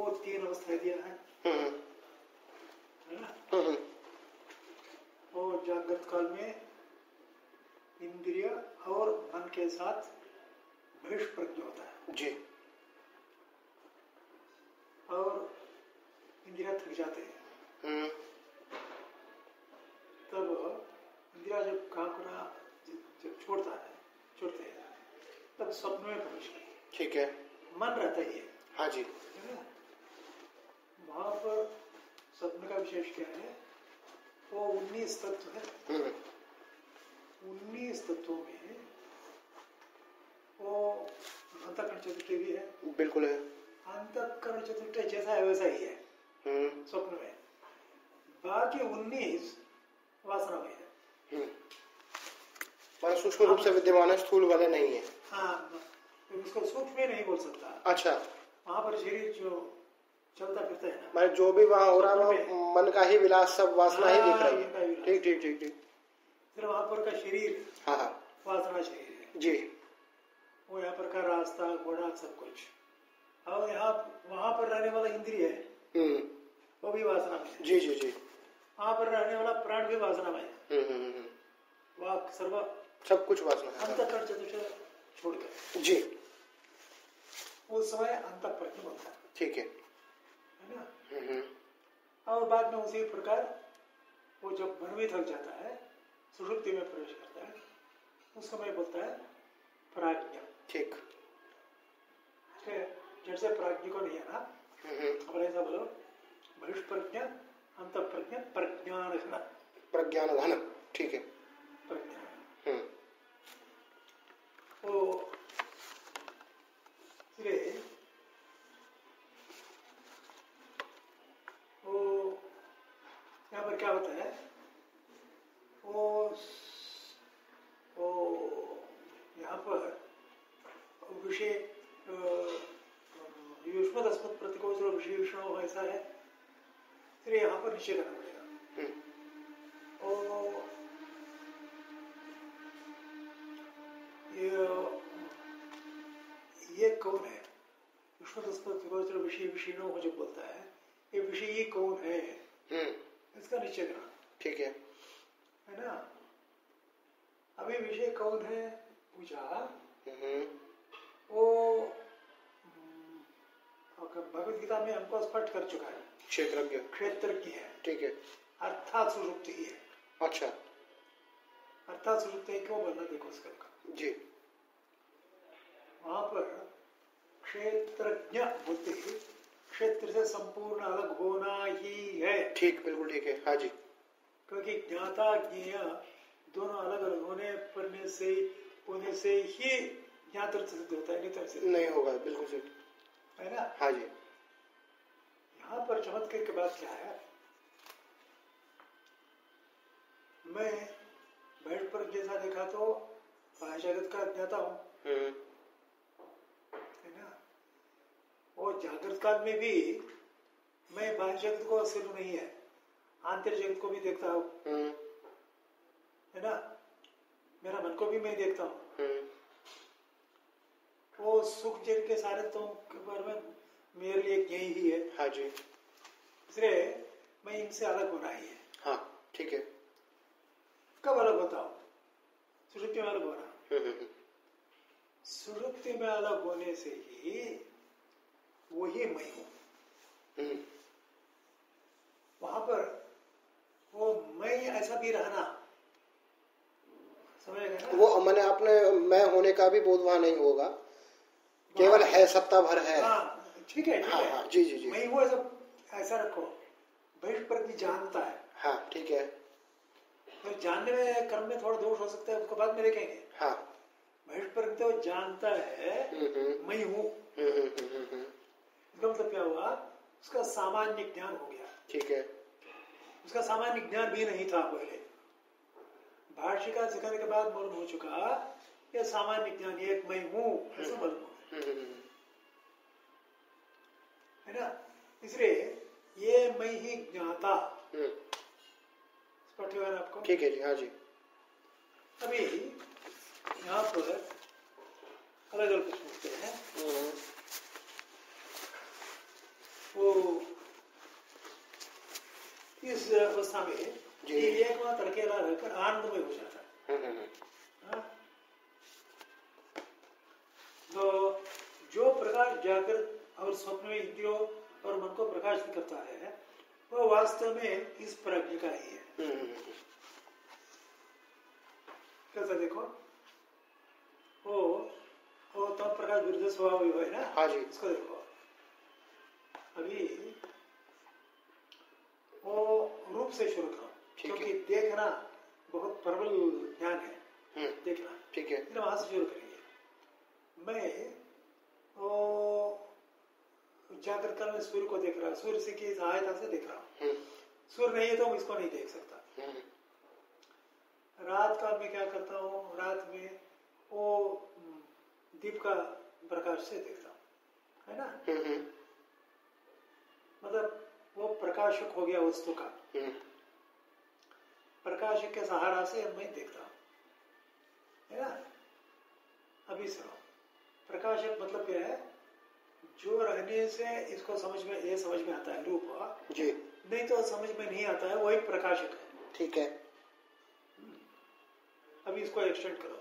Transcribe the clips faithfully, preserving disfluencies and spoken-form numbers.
तीन अवस्थाएं दिया है, है ना? और जागृत काल में इंद्रिय और मन के साथ बहिष्प्रज्ञ होता है जी, और इंद्रिया थक जाते हैं। तब इंद्रिया जब काम करना जब छोड़ता है छोड़ते हैं तब स्वप्न में प्रवेश करते हैं। ठीक है, मन रहता ही है। हाँ जी, है ना? वहां पर स्वप्न का विशेष क्या है? वो उन्नीस तत्व है। उन्नीस तत्वों में वो अंतःकरण चतुष्टय भी है। बिल्कुल है। अंतःकरण चतुष्टय जैसा है वैसा ही है स्वप्न में। बाकी उन्नीस वासनामय है। पर सूक्ष्म रूप से विद्यमान है, स्थूल वाले नहीं है। हाँ, तो उसको सूक्ष्म में नहीं बोल सकता। अच्छा, वहाँ पर शरीर जो चलता फिरता है ना, मतलब जो भी वहाँ हो रहा है वो मन का ही विलास, सब वासना ही दिख रही है। ठीक ठीक ठीक ठीक। फिर वहाँ पर का शरीर, हाँ हाँ, वासना शरीर है जी। वो यहाँ पर का रास्ता, घोड़ा, सब कुछ। और यहाँ वहाँ पर रहने वाला इंद्रिय है, वो भी वासना में है। जी जी जी। वहाँ पर रहने वाला प्राण भी वासना में है। वाक सर्व सब कुछ वासना है। अंतःकरण चतुष्टय छोड़कर जी, उस समय अंतःप्रज्ञ बनता है। ठीक है, है ना? और बाद में उसी प्रकार वो जब मन में थक जाता है, सुषुप्ति में प्रवेश करता है, उस समय बोलता है प्राज्ञा। ठीक, जैसे प्राज्ञ को नहीं है ना, अब ऐसा बोलो बहिष्प्रज्ञा, अंतःप्रज्ञा, प्रज्ञान घन। प्रज्ञान घन, ठीक है। प्रज्ञान हम्म वो वो यहाँ पर क्या होता है? वो वो यहाँ पर विषय युष्मदस्मत् प्रतिकोचर विषय विष्णु ऐसा है, फिर यहाँ पर निश्चय करना पड़ेगा। और ये ये कौन है? युष्मदस्मत् प्रतिकोचर विषय विषयणो जो बोलता है, ये विषय ये कौन है, इसका निश्चय करना। ठीक है, है ना? अभी विषय कौन है पूछा, वो भगवत गीता में हमको स्पष्ट कर चुका है। क्षेत्रज्ञ, क्षेत्रज्ञ है। ठीक है, अर्थात सुषुप्ति ही है। अच्छा, अर्थात सुषुप्ति क्यों बोलना, देखो उसका जी। वहां पर क्षेत्रज्ञ बोलते ही क्षेत्र से संपूर्ण अलग होना ही है। ठीक, बिल्कुल ठीक है, हाँ जी। क्योंकि ज्ञाता ज्ञेय दोनों अलग अलग होने पड़ने से होने से ही ज्ञात सिद्ध होता है, नहीं तो सिद्ध नहीं होगा। बिल्कुल सिद्ध है ना, हाँ जी। यहाँ पर चमत्कार की बात क्या है? मैं बैठ पर जैसा देखा तो बाह्य जगत का ज्ञाता हूँ, है ना? और जागृत काल में भी मैं बाह्य जगत को सिर्फ नहीं है, आंतरिक जगत को भी देखता हूँ, है ना? मेरा मन को भी मैं देखता हूँ। वो सुख जगत के सारे तो के बारे में मेरे लिए यही ही है। हाँ जी, इसलिए मैं इनसे अलग होना ही है। हाँ, ठीक है। कब अलग होता हूँ? सुषुप्ति में अलग होना। सुषुप्ति में अलग होने से ही वही मैं हूँ। वहां पर वो मैं ऐसा भी रहना, समझ गए ना? वो मैंने अपने मैं होने का भी बोध वहां नहीं होगा, केवल है, सत्ता भर है। हाँ, ठीक है, ठीक हाँ, है। हाँ, जी जी जी। मैं वो ऐसा ऐसा रखो, बहिष्प्रज्ञ जानता है। हाँ, ठीक है। तो जानने में कर्म में थोड़ा दोष हो सकता है, उसको बाद में देखेंगे। हाँ, बहिष्प्रज्ञ तो जानता है मैं हूँ। इसका मतलब क्या हुआ? उसका सामान्य ज्ञान हो गया। ठीक है, उसका सामान्य ज्ञान भी नहीं था पहले, भाष्य का सिखाने के बाद मालूम हो चुका यह सामान्य ज्ञान एक मैं हूँ, ऐसा मालूम है ना? इसलिए ये मैं ही ज्ञाता, स्पष्ट हुआ ना आपको? ठीक है जी, हाँ जी। अभी यहाँ पर अलग अलग प्रश्न पूछते हैं। वो इस अवस्था में ये एक मात्र अकेला रहकर आनंदमय हो जाता है। तो जो प्रकाश जागृत और स्वप्न में इंद्रियों और मन को प्रकाशित करता है वो वास्तव में इस प्रज्ञा का ही है। कैसा देखो वो वो तो प्रकाश विरुद्ध स्वभाव है ना। हाँ जी। इसको देखो अभी वो रूप से शुरू करो क्योंकि देखना बहुत प्रबल ज्ञान है। देखना ठीक है। वहां से शुरू करेंगे। मैं वो जागृत काल में सूर्य को देख रहा हूँ, सूर्य से की सहायता से देख रहा हूँ। सूर्य नहीं है तो मैं इसको नहीं देख सकता। रात काल में क्या करता हूँ, रात में वो दीप का प्रकाश से देखता हूँ, है ना। मतलब वो प्रकाशक हो गया वस्तु का। प्रकाशक के सहारा से मैं देखता हूँ, है ना। अभी सुनो, प्रकाशक मतलब क्या है, जो रहने से इसको समझ में ये समझ में आता है रूप जी, नहीं तो समझ में नहीं आता है, वही प्रकाशक है। ठीक है। अभी इसको एक्सटेंड करो,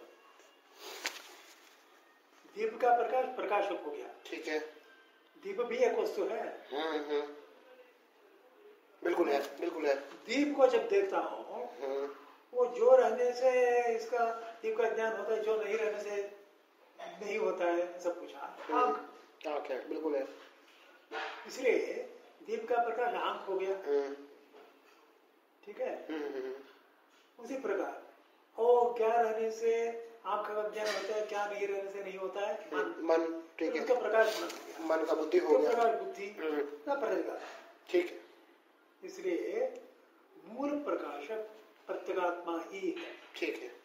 दीप का प्रकाश प्रकाशक हो गया। ठीक है। दीप भी एक वस्तु है। हम्म हम्म बिल्कुल है, बिल्कुल है। दीप को जब देखता हूँ वो जो रहने से इसका दीप का ज्ञान होता है, जो नहीं रहने से नहीं होता है, सब कुछ आंख आंख है, बिल्कुल है। इसलिए दीप का प्रकाश आंख हो गया। ठीक है। उसी प्रकार और क्या रहने से आंख का ज्ञान होता है, क्या नहीं रहने से नहीं होता है, मन। मन ठीक है। उसका प्रकाश मन का बुद्धि हो गया। प्रकाश बुद्धि का प्रकाश। ठीक है। इसलिए मूल प्रकाशक प्रत्यगात्मा ही है। ठीक है।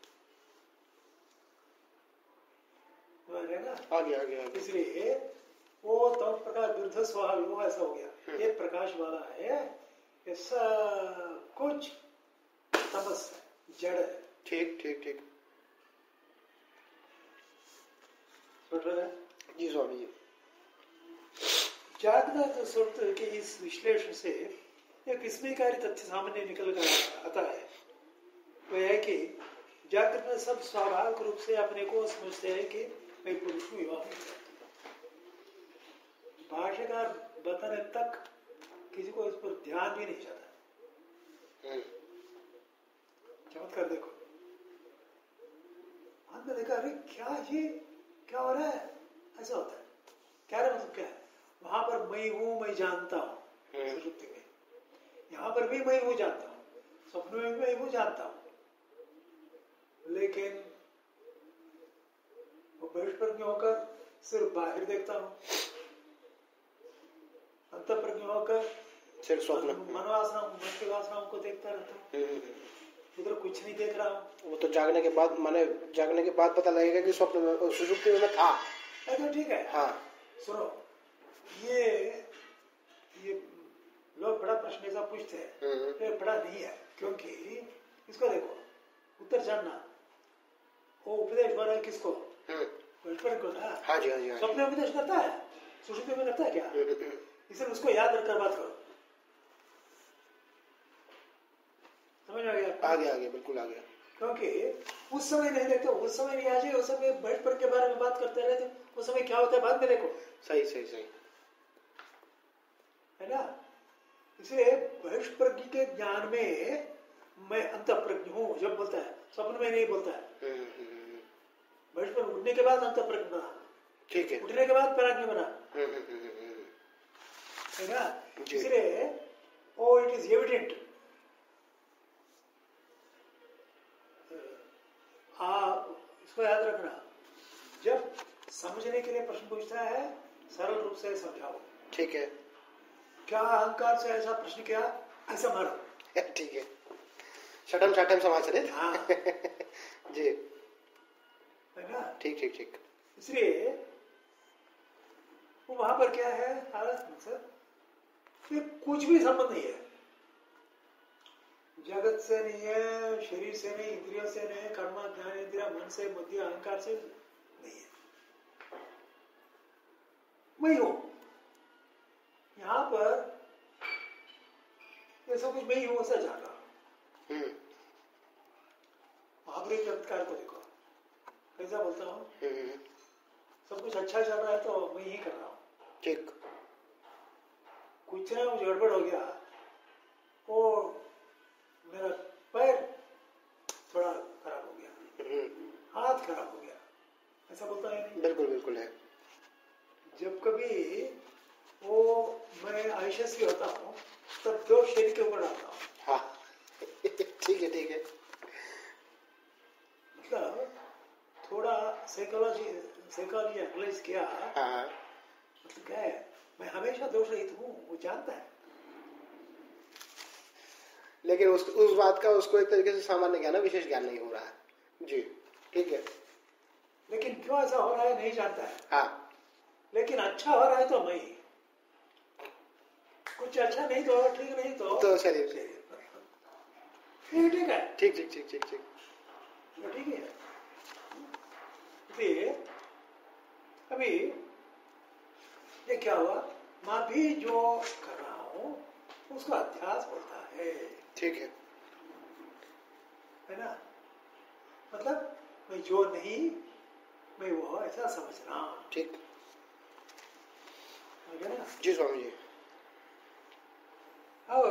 ना आ गया, आ गया। इसलिए वो तो प्रकाश विरुद्ध स्वभाव वो ऐसा हो गया। ये प्रकाश वाला है, ये सब कुछ तमस है, जड़ है। ठीक ठीक ठीक। जी स्वामी जी। जागृत स्वप्न के इस विश्लेषण से एक विस्मयकारी तथ्य सामने निकल कर आता है। वह है कि जागृत में सब स्वाभाविक रूप से अपने को समझते हैं कि मैं पुरुष हूँ, युवा हूँ। भाष्यकार बताने तक किसी को इस पर ध्यान भी नहीं जाता। चमत्कार देखो, अंदर देखा, अरे क्या ये क्या हो रहा है, ऐसा होता है। क्या रहा मतलब क्या है, वहां पर मैं हूं, मैं जानता हूं सुषुप्ति में, यहाँ पर भी मैं हूं जानता हूं, स्वप्न में भी मैं हूं जानता हूं। लेकिन वो बहिष्प्रज्ञ होकर सिर्फ बाहर देखता हूं, अंतःप्रज्ञ होकर सिर्फ स्वप्न मनोवासना मन की वासनाओं को देखता रहता हूं, उधर कुछ नहीं देख रहा हूं। वो तो जागने के बाद, माने जागने के बाद पता लगेगा कि स्वप्न में सुषुप्ति में था। तो ठीक है। हाँ सुनो, ये ये लोग बड़ा प्रश्न ऐसा पूछते हैं, फिर बड़ा नहीं है, क्योंकि इसको देखो, उत्तर जानना, वो उपदेश हो रहा है किसको, ईश्वर को ना। हाँ जी, हाँ जी, हाँ जी। स्वप्न में उपदेश करता है, सुषुप्ति में करता है क्या, इसलिए उसको याद रखकर बात करो। समझ आ गया? आ गया, आ गया, बिल्कुल आ गया। क्योंकि उस समय नहीं देखते, उस समय नहीं आ जाए, उस समय बहिष्प्रज्ञ के बारे में बात करते रहते, उस समय क्या होता है बाद में देखो। सही सही सही है ना। इसलिए बहिष्प्रज्ञ के ज्ञान में मैं अंतःप्रज्ञ हूँ जब बोलता है, स्वप्न में नहीं बोलता है। बहिष्प्रज्ञ उठने के बाद अंतःप्रज्ञ बना, ठीक है, उठने के बाद प्राज्ञ बना, है ना। इसलिए ओ इट इज एविडेंट। आप इसको याद रखना, जब समझने के लिए प्रश्न पूछता है सरल रूप से समझाओ। ठीक है। क्या अहंकार से ऐसा प्रश्न किया, ऐसा मारो। ठीक है, शटम शटम समाज रहे। हाँ जी, है ना। ठीक ठीक ठीक। इसलिए वो वहां पर क्या है हालत सर, फिर कुछ भी संबंध नहीं है, जगत से नहीं है, शरीर से नहीं, इंद्रियों से नहीं, कर्म ज्ञान इंद्रिया मन से, बुद्धि अहंकार से नहीं है, वही हो। यहाँ पर वैसा कुछ मैं ही हूँ ऐसा जान रहा हूँ। महावीर चमत्कार को देखो कैसा बोलता हूँ, सब कुछ अच्छा चल रहा है तो मैं ही कर रहा हूँ, ठीक। कुछ ना कुछ गड़बड़ हो गया, वो मेरा पैर थोड़ा खराब हो गया, हाथ खराब हो गया, ऐसा बोलता है नहीं? बिल्कुल बिल्कुल है। जब कभी वो मैं आयुष्य होता हूँ तब दो शरीर के ऊपर डालता हूँ। हाँ ठीक है ठीक है। मतलब थोड़ा साइकोलॉजी साइकोलॉजी एनालाइज किया। हाँ। मतलब क्या है, मैं हमेशा दोष रहित हूँ, वो जानता है, लेकिन उस उस बात का उसको एक तरीके से सामान्य ज्ञान, विशेष ज्ञान नहीं हो रहा है जी, ठीक है। लेकिन क्यों ऐसा हो रहा है नहीं जानता है। हाँ। लेकिन अच्छा हो रहा है तो मैं, कुछ अच्छा नहीं तो ठीक नहीं तो तो शरीर ठीक ठीक है, ठीक ठीक ठीक ठीक ठीक ठीक है। फिर अभी ये क्या हुआ, मैं भी जो कर रहा हूँ उसको अध्यास बोलता है, ठीक है है ना। मतलब मैं जो नहीं मैं वो ऐसा समझना, ठीक है ना जी स्वामी जी। और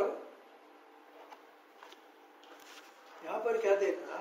यहाँ पर क्या देखना,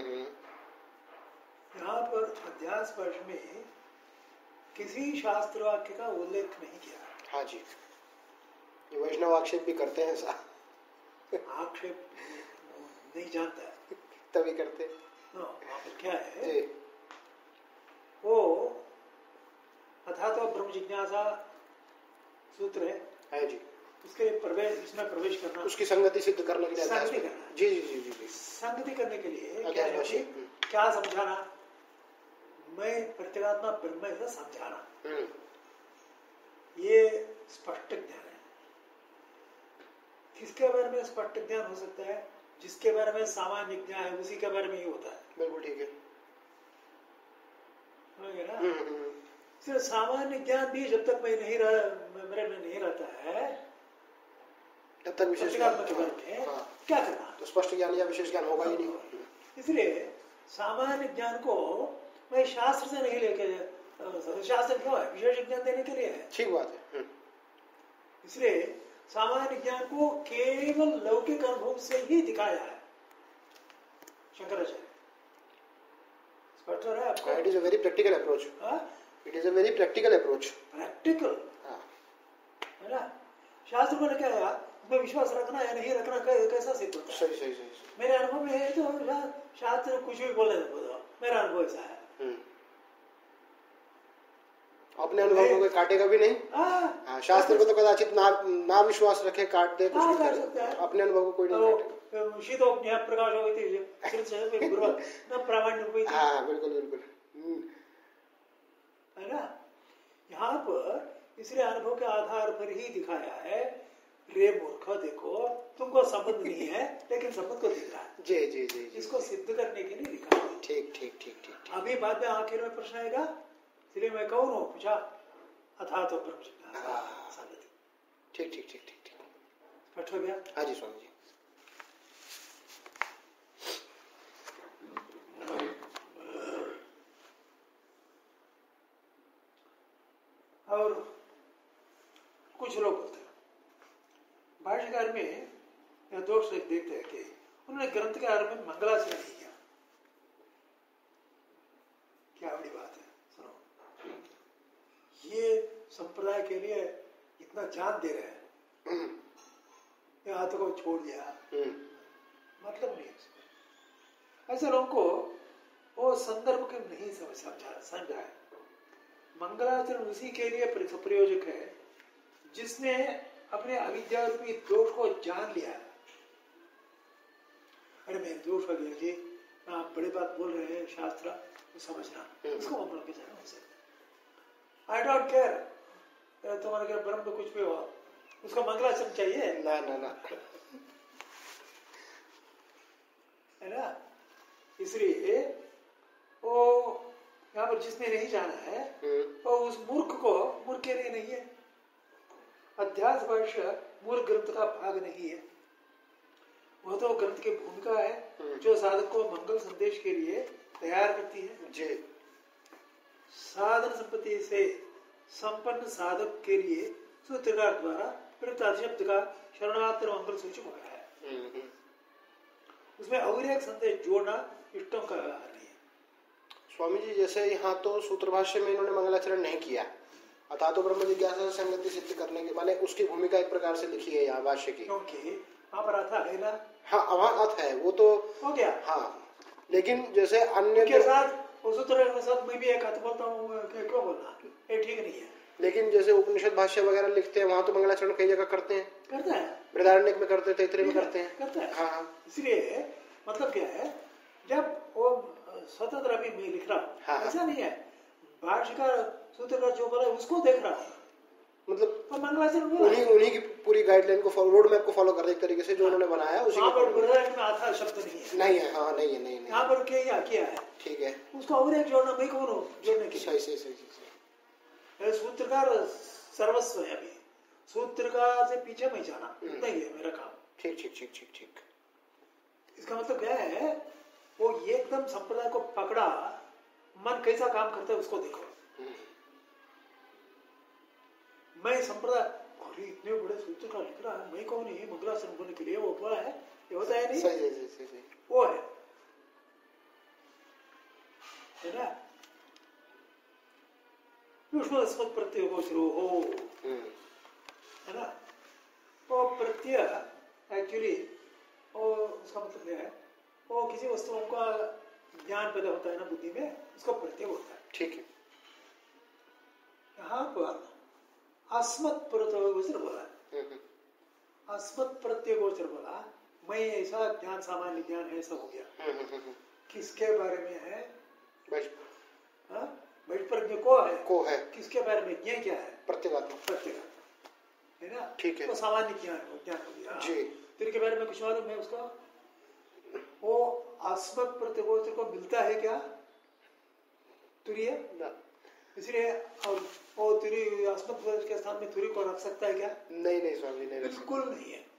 यहाँ पर अध्यास वर्ष में किसी शास्त्र वाक्य का उल्लेख नहीं किया। हाँ जी, ये वैष्णव आक्षेप भी करते हैं ऐसा। आक्षेप नहीं जानता है तभी करते। नो, वहाँ पर क्या है जी। वो अथा तो ब्रह्म जिज्ञासा सूत्र है, है जी, उसके प्रवेश इसमें प्रवेश करना, उसकी संगति सिद्ध करने के लिए संगति करना। जी जी जी जी जी संगति करने के लिए क्या, है, क्या समझाना, मैं प्रत्यगात्मा ब्रह्म ऐसा समझाना, ये स्पष्ट ज्ञान है। किसके बारे में स्पष्ट ज्ञान हो सकता है, जिसके बारे में सामान्य ज्ञान है उसी के बारे में ही होता है। बिल्कुल ठीक है ना। सिर्फ सामान्य ज्ञान भी जब तक मैं नहीं रहा मेरे में नहीं रहता है तब तक विशेष ज्ञान के बारे में हाँ। क्या करना, तो स्पष्ट ज्ञान या विशेष ज्ञान होगा ही नहीं। इसलिए सामान्य ज्ञान को मैं शास्त्र से नहीं लेके, शास्त्र क्यों है, विशेष ज्ञान देने के लिए है। ठीक बात है। इसलिए सामान्य ज्ञान को केवल लौकिक अनुभव से ही दिखाया है शंकराचार्य। स्पष्ट हो रहा है आपको? It is a very practical approach. It is a very practical approach. Practical है ना। शास्त्र में क्या है, उसमें विश्वास रखना या नहीं रखना कैसा सिद्ध होता है। सही सही सही। मेरे अनुभव में है तो शास्त्र कुछ भी बोले बोलो, मेरा अनुभव ऐसा है। अपने अनुभव को कोई काटेगा भी नहीं। हाँ, शास्त्र को तो कदाचित ना ना विश्वास रखे, काट दे, कुछ कर सकता है। अपने अनुभव को कोई नहीं काटेगा। शीतो प्रकाश हो गई न प्रामाण्य हो गई। हाँ बिल्कुल बिल्कुल है ना। यहाँ पर इसलिए अनुभव के आधार पर ही दिखाया है, रे मूर्ख देखो तुमको संबंध नहीं है लेकिन संबंध को दिख रहा है। जी जी जी, इसको सिद्ध करने के लिए लिखा है। ठीक ठीक ठीक ठीक। अभी बाद में आखिर में प्रश्न आएगा, इसलिए मैं कौन हूँ पूछा, अथा तो ब्रह्म संगति। ठीक ठीक ठीक ठीक ठीक, स्पष्ट हो गया। हाँ जी स्वामी जी। और कुछ लोग बोलते हैं भाष्यकार में यह दोष देखते हैं कि उन्होंने ग्रंथ के आरंभ में मंगलाचरण नहीं किया। क्या बड़ी बात है, सुनो। ये संप्रदाय के लिए इतना जान दे रहे हैं, ये हाथों को छोड़ दिया, मतलब नहीं है। ऐसे लोगों को वो संदर्भ के नहीं समझ समझा समझा है। मंगलाचरण उसी के लिए प्रयोजक है जिसने अपने अविद्या रूपी दोष को जान लिया। अरे मेरे दोष हो गया जी, आप बड़ी बात बोल रहे हैं, शास्त्र तो समझना, उसको हम लोग जाना उसे। आई डोंट केयर तुम्हारे घर ब्रह्म में कुछ भी हो, उसको मंगलाचरण चाहिए ना ना ना, है ना। इसलिए वो यहाँ पर जिसने नहीं जाना है वो उस मूर्ख को, मूर्ख के लिए नहीं है। अध्यास वर्ष मूर्ख ग्रंथ का भाग नहीं है। वो तो ग्रंथ की भूमिका है जो साधक को मंगल संदेश के लिए तैयार करती है जी। साधन संपत्ति से संपन्न साधक के लिए सूत्रकार द्वारा प्रयुक्त शब्द का शरणार्थ मंगल सूचक हो गया है। उसमें और एक संदेश जोड़ना इष्टों का नहीं है। स्वामी जी जैसे यहाँ तो सूत्र भाष्य में इन्होंने मंगलाचरण नहीं किया, अतः तो ब्रह्म जिज्ञासा से संगति सिद्ध करने के माने उसकी भूमिका एक प्रकार से लिखी है यहाँ भाष्य की, क्योंकि वहाँ पर अर्थ है ना। हाँ वहाँ अर्थ है वो तो हो गया। हाँ लेकिन जैसे अन्य के साथ सूत्र के साथ मैं भी एक अर्थ बोलता हूँ, क्यों बोलना ये ठीक नहीं है। लेकिन जैसे उपनिषद भाष्य वगैरह लिखते हैं वहाँ तो मंगलाचरण कई जगह करते हैं, करता है बृहदारण्यक में करते हैं, तैत्तिरीय में करते हैं, करता है। हाँ इसलिए मतलब क्या है, जब वो स्वतंत्र अभी मैं लिख रहा हूँ हाँ। ऐसा नहीं है भाष्यकार सूत्रकार जो बोला उसको देख रहा हूँ, मतलब मंगलाचरण उन्हीं उन्हीं की पूरी गाइडलाइन को फॉलो, रोड मैप को फॉलो कर एक तरीके से जो उन्होंने बनाया उसी वहाँ पर बृहदारण्यक में आता शब्द नहीं है, नहीं है, हाँ नहीं है, नहीं यहाँ पर क्या किया है, ठीक है उसको और एक जोड़ना मैं कौन हूँ जोड़ने की। सही सही सही सही सूत्रकार सर्वस्व है, अभी सूत्रकार से पीछे मैं जाना नहीं है मेरा काम। ठीक ठीक ठीक ठीक ठीक। इसका मतलब क्या है, वो एकदम संप्रदाय को पकड़ा, मन कैसा काम करता है उसको देखो। मैं संप्रदाय अरे इतने बड़े सूत्रकार लिख रहा है, मैं कौन है मंगलाचरण बोलने के लिए, वो बोला है ये होता है नहीं, सही सही सही सही वो है है ना। युष्मस्मत् प्रत्यय गोचरो हो, है ना। वो प्रत्यय एक्चुअली वो उसका मतलब क्या है, वो किसी वस्तुओं का ज्ञान पैदा होता है ना बुद्धि में, उसका प्रत्यय होता है, ठीक है। यहाँ पर अस्मत् प्रत्यय गोचर बोला, अस्मत् प्रत्यय गोचर बोला, मैं ऐसा ज्ञान सामान्य ज्ञान है, ऐसा हो गया। किसके बारे में है, प्रज्ञ को है, को है, किसके बारे में, ज्ञान क्या है, प्रत्येगात्मा, प्रत्येगात्मा है ना, ठीक है। तो सामान्य ज्ञान ज्ञान हो गया जी। तेरे के बारे में कुछ मालूम है उसका, वो अस्मत् प्रत्यय गोचर को मिलता है क्या तुरीय, इसलिए वो तुरी अस्मत् प्रत्यय के स्थान में तुरी को रख सकता है क्या, नहीं नहीं स्वामी नहीं रख सकता, बिल्कुल नहीं है।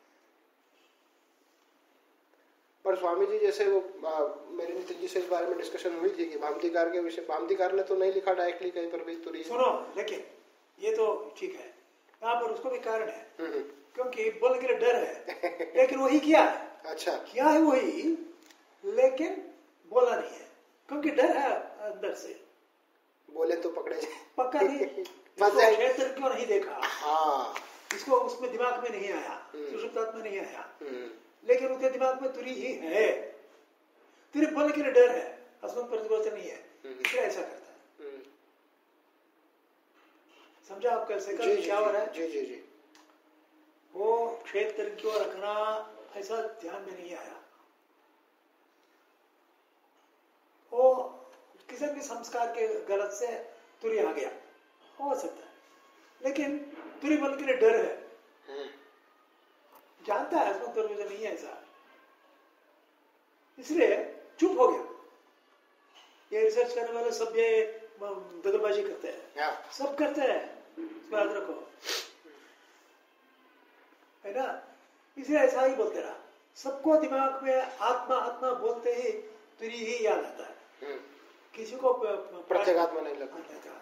पर स्वामी जी जैसे वो आ, मेरे नितिन जी से इस बारे में डिस्कशन हुई थी कि भामतीकार के विषय, भामतीकार ने तो नहीं लिखा डायरेक्टली कहीं पर भी तुरी। सुनो लेकिन ये तो ठीक है, यहाँ पर उसको भी कारण है, क्योंकि बोलने के लिए डर है, लेकिन वही किया है। अच्छा किया है वही, लेकिन बोला नहीं है क्योंकि डर है अंदर से, बोले तो पकड़े जाए, पक्का नहीं। क्षेत्र क्यों नहीं देखा, हाँ इसको उसमें दिमाग में नहीं आया, सुषुप्त में नहीं आया, लेकिन उसके दिमाग में तुरी ही है, तुरी बोलने के लिए डर है, अस्मत् प्रतिगोचर नहीं है, इसलिए ऐसा करता है। समझा आप कैसे कर क्या हो रहा है? जी जी जी। वो क्षेत्र क्यों रखना ऐसा ध्यान में नहीं आया, वो किसी भी संस्कार के गलत से तुरी आ गया, हो सकता है, लेकिन तुरी बोलने के लिए डर है, जानता है अस्मत् प्रतिगोचर नहीं है ऐसा, इसलिए चुप हो गया। ये रिसर्च करने वाले सब ये दगलबाजी करते हैं, सब करते हैं, याद रखो, है ना। इसलिए ऐसा ही बोलते रहा, सबको दिमाग में आत्मा आत्मा बोलते ही तुरी ही याद आता है, किसी को प्रत्येगात्मा नहीं लगता,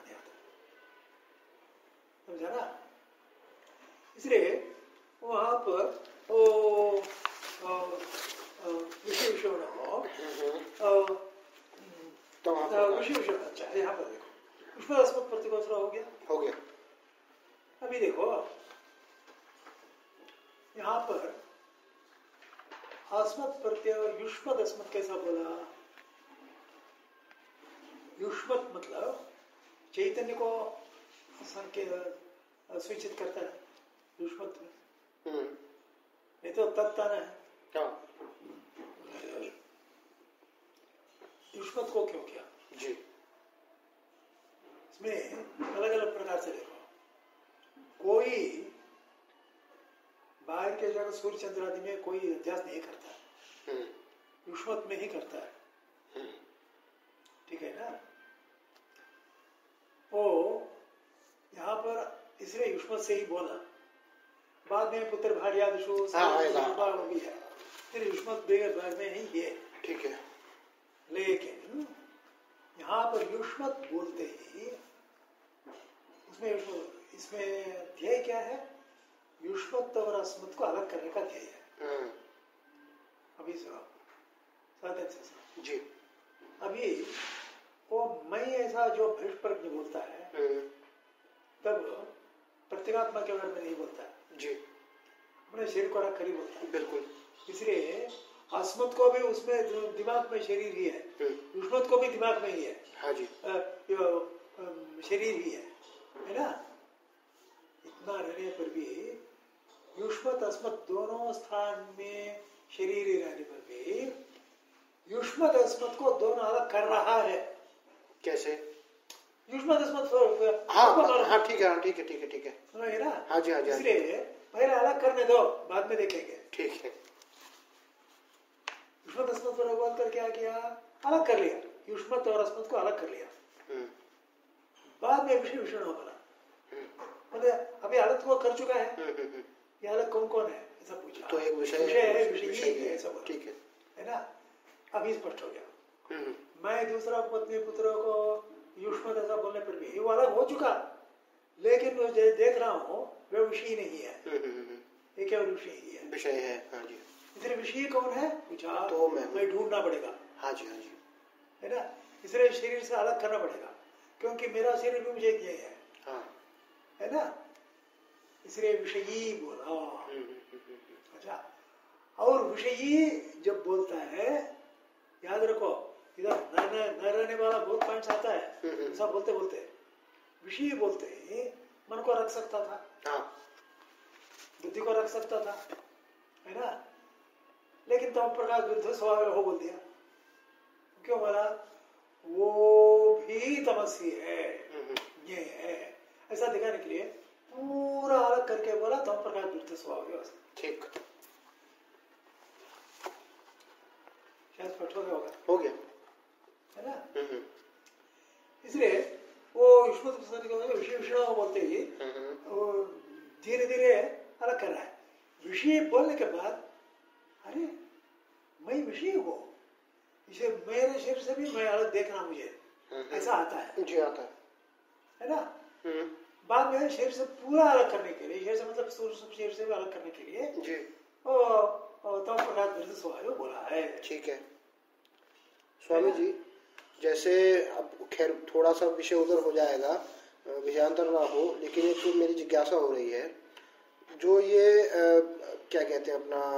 समझा ना। इसलिए वहां पर ओ विषय विषय विषय विषय अच्छा यहाँ पर देखो, उसमें अस्मत् प्रतिगोचर हो गया, हो गया। अभी देखो यहाँ पर अस्मत् प्रत्यय युष्मत् अस्मत् कैसा बोला, युष्मत् मतलब चैतन्य को सूचित करता है युष्मत् में, नहीं तो तत्ताना है, युष्मत् को क्यों किया जी। इसमें अलग अलग प्रकार से देखो, कोई बाहर के जगह सूर्य चंद्र आदि में कोई अध्यास नहीं करता, युष्मत् में ही करता है, ठीक है ना। वो यहाँ पर इसलिए युष्मत् से ही बोला, बाद में पुत्र भार्यादिषु भी है, फिर युष्मत बेगर भाग में ही है, ठीक है। लेकिन यहाँ पर युष्मत बोलते ही उसमें इसमें ध्येय क्या है? युष्मत और अस्मत् को अलग करने का ध्येय है। अभी सुनो साधन से जी। अभी वो मैं ऐसा जो बहिष्प्रज्ञ बोलता है तब प्रत्यगात्मा के बारे में नहीं बोलता है जी, अपने शरीर को रख कर ही बोलता है। बिल्कुल। इसलिए अस्मत् को भी उसमें दिमाग में शरीर ही है, युष्मत को भी दिमाग में ही है। हाँ जी, शरीर ही है, है ना? इतना रहने पर भी युष्मत अस्मत् दोनों स्थान में शरीर ही रहने पर भी युष्मत अस्मत् को दोनों अलग कर रहा है। कैसे? युष्मत अस्मत् हाँ हाँ ठीक है ठीक है ठीक है ठीक है है ना? हाँ जी हाँ जी। इसलिए पहले अलग करने दो, बाद में देखेंगे। ठीक है। युष्मत अस्मत् पर बोल कर क्या किया? अलग कर लिया, युष्मत और अस्मत् को अलग कर लिया। बाद में विषय विषय बोला, मतलब अभी अलग को कर चुका है। ये अलग कौन कौन है ऐसा पूछा, तो एक विषय है, विषय है ऐसा बोला, ठीक है, है ना? अभी स्पष्ट हो गया। मैं दूसरा पत्नी पुत्र को युष्मत ऐसा बोलने पर भी वो अलग हो चुका, लेकिन वो देख रहा हूँ वह विषय नहीं है, ये केवल विषय ही है, विषय है। हाँ जी। इसलिए विषय कौन है पूछा तो मैं मैं ढूंढना पड़ेगा। हाँ जी हाँ जी, है ना? इसलिए शरीर से अलग करना पड़ेगा, क्योंकि मेरा शरीर भी मुझे ये है। हाँ, है ना? इसलिए विषयी बोला। अच्छा, और विषयी जब बोलता है याद रखो, इधर न न रहने वाला बहुत पॉइंट्स आता है। ऐसा बोलते बोलते विषय बोलते ही मन को रख सकता था, हाँ, बुद्धि को रख सकता था, है ना? लेकिन तम प्रकाश विरुद्ध स्वभाव हो बोल दिया। क्यों बोला? वो भी तमसी है, ये है, ऐसा दिखाने के लिए पूरा अलग करके बोला तम प्रकाश विरुद्ध स्वभाव। ठीक, शायद स्पष्ट हो गया होगा। हो गया, है ना? इसलिए वो युष्मत विषय विषय बोलते ही धीरे धीरे अलग कर रहा है। विषय बोलने के बाद अरे मैं विषय हूँ, इसे मेरे शरीर से भी मैं अलग देखना मुझे ऐसा आता है। जी आता है, है ना? बाद में शरीर से पूरा अलग करने के लिए, शरीर से मतलब शरीर से भी अलग करने के लिए जी तो प्रकाश विरुद्ध स्वभाव बोला है। ठीक है स्वामी जी, जैसे अब खैर थोड़ा सा विषय उधर हो जाएगा, विषयांतर ना हो, लेकिन एक तो मेरी जिज्ञासा हो रही है, जो ये आ, क्या कहते हैं अपना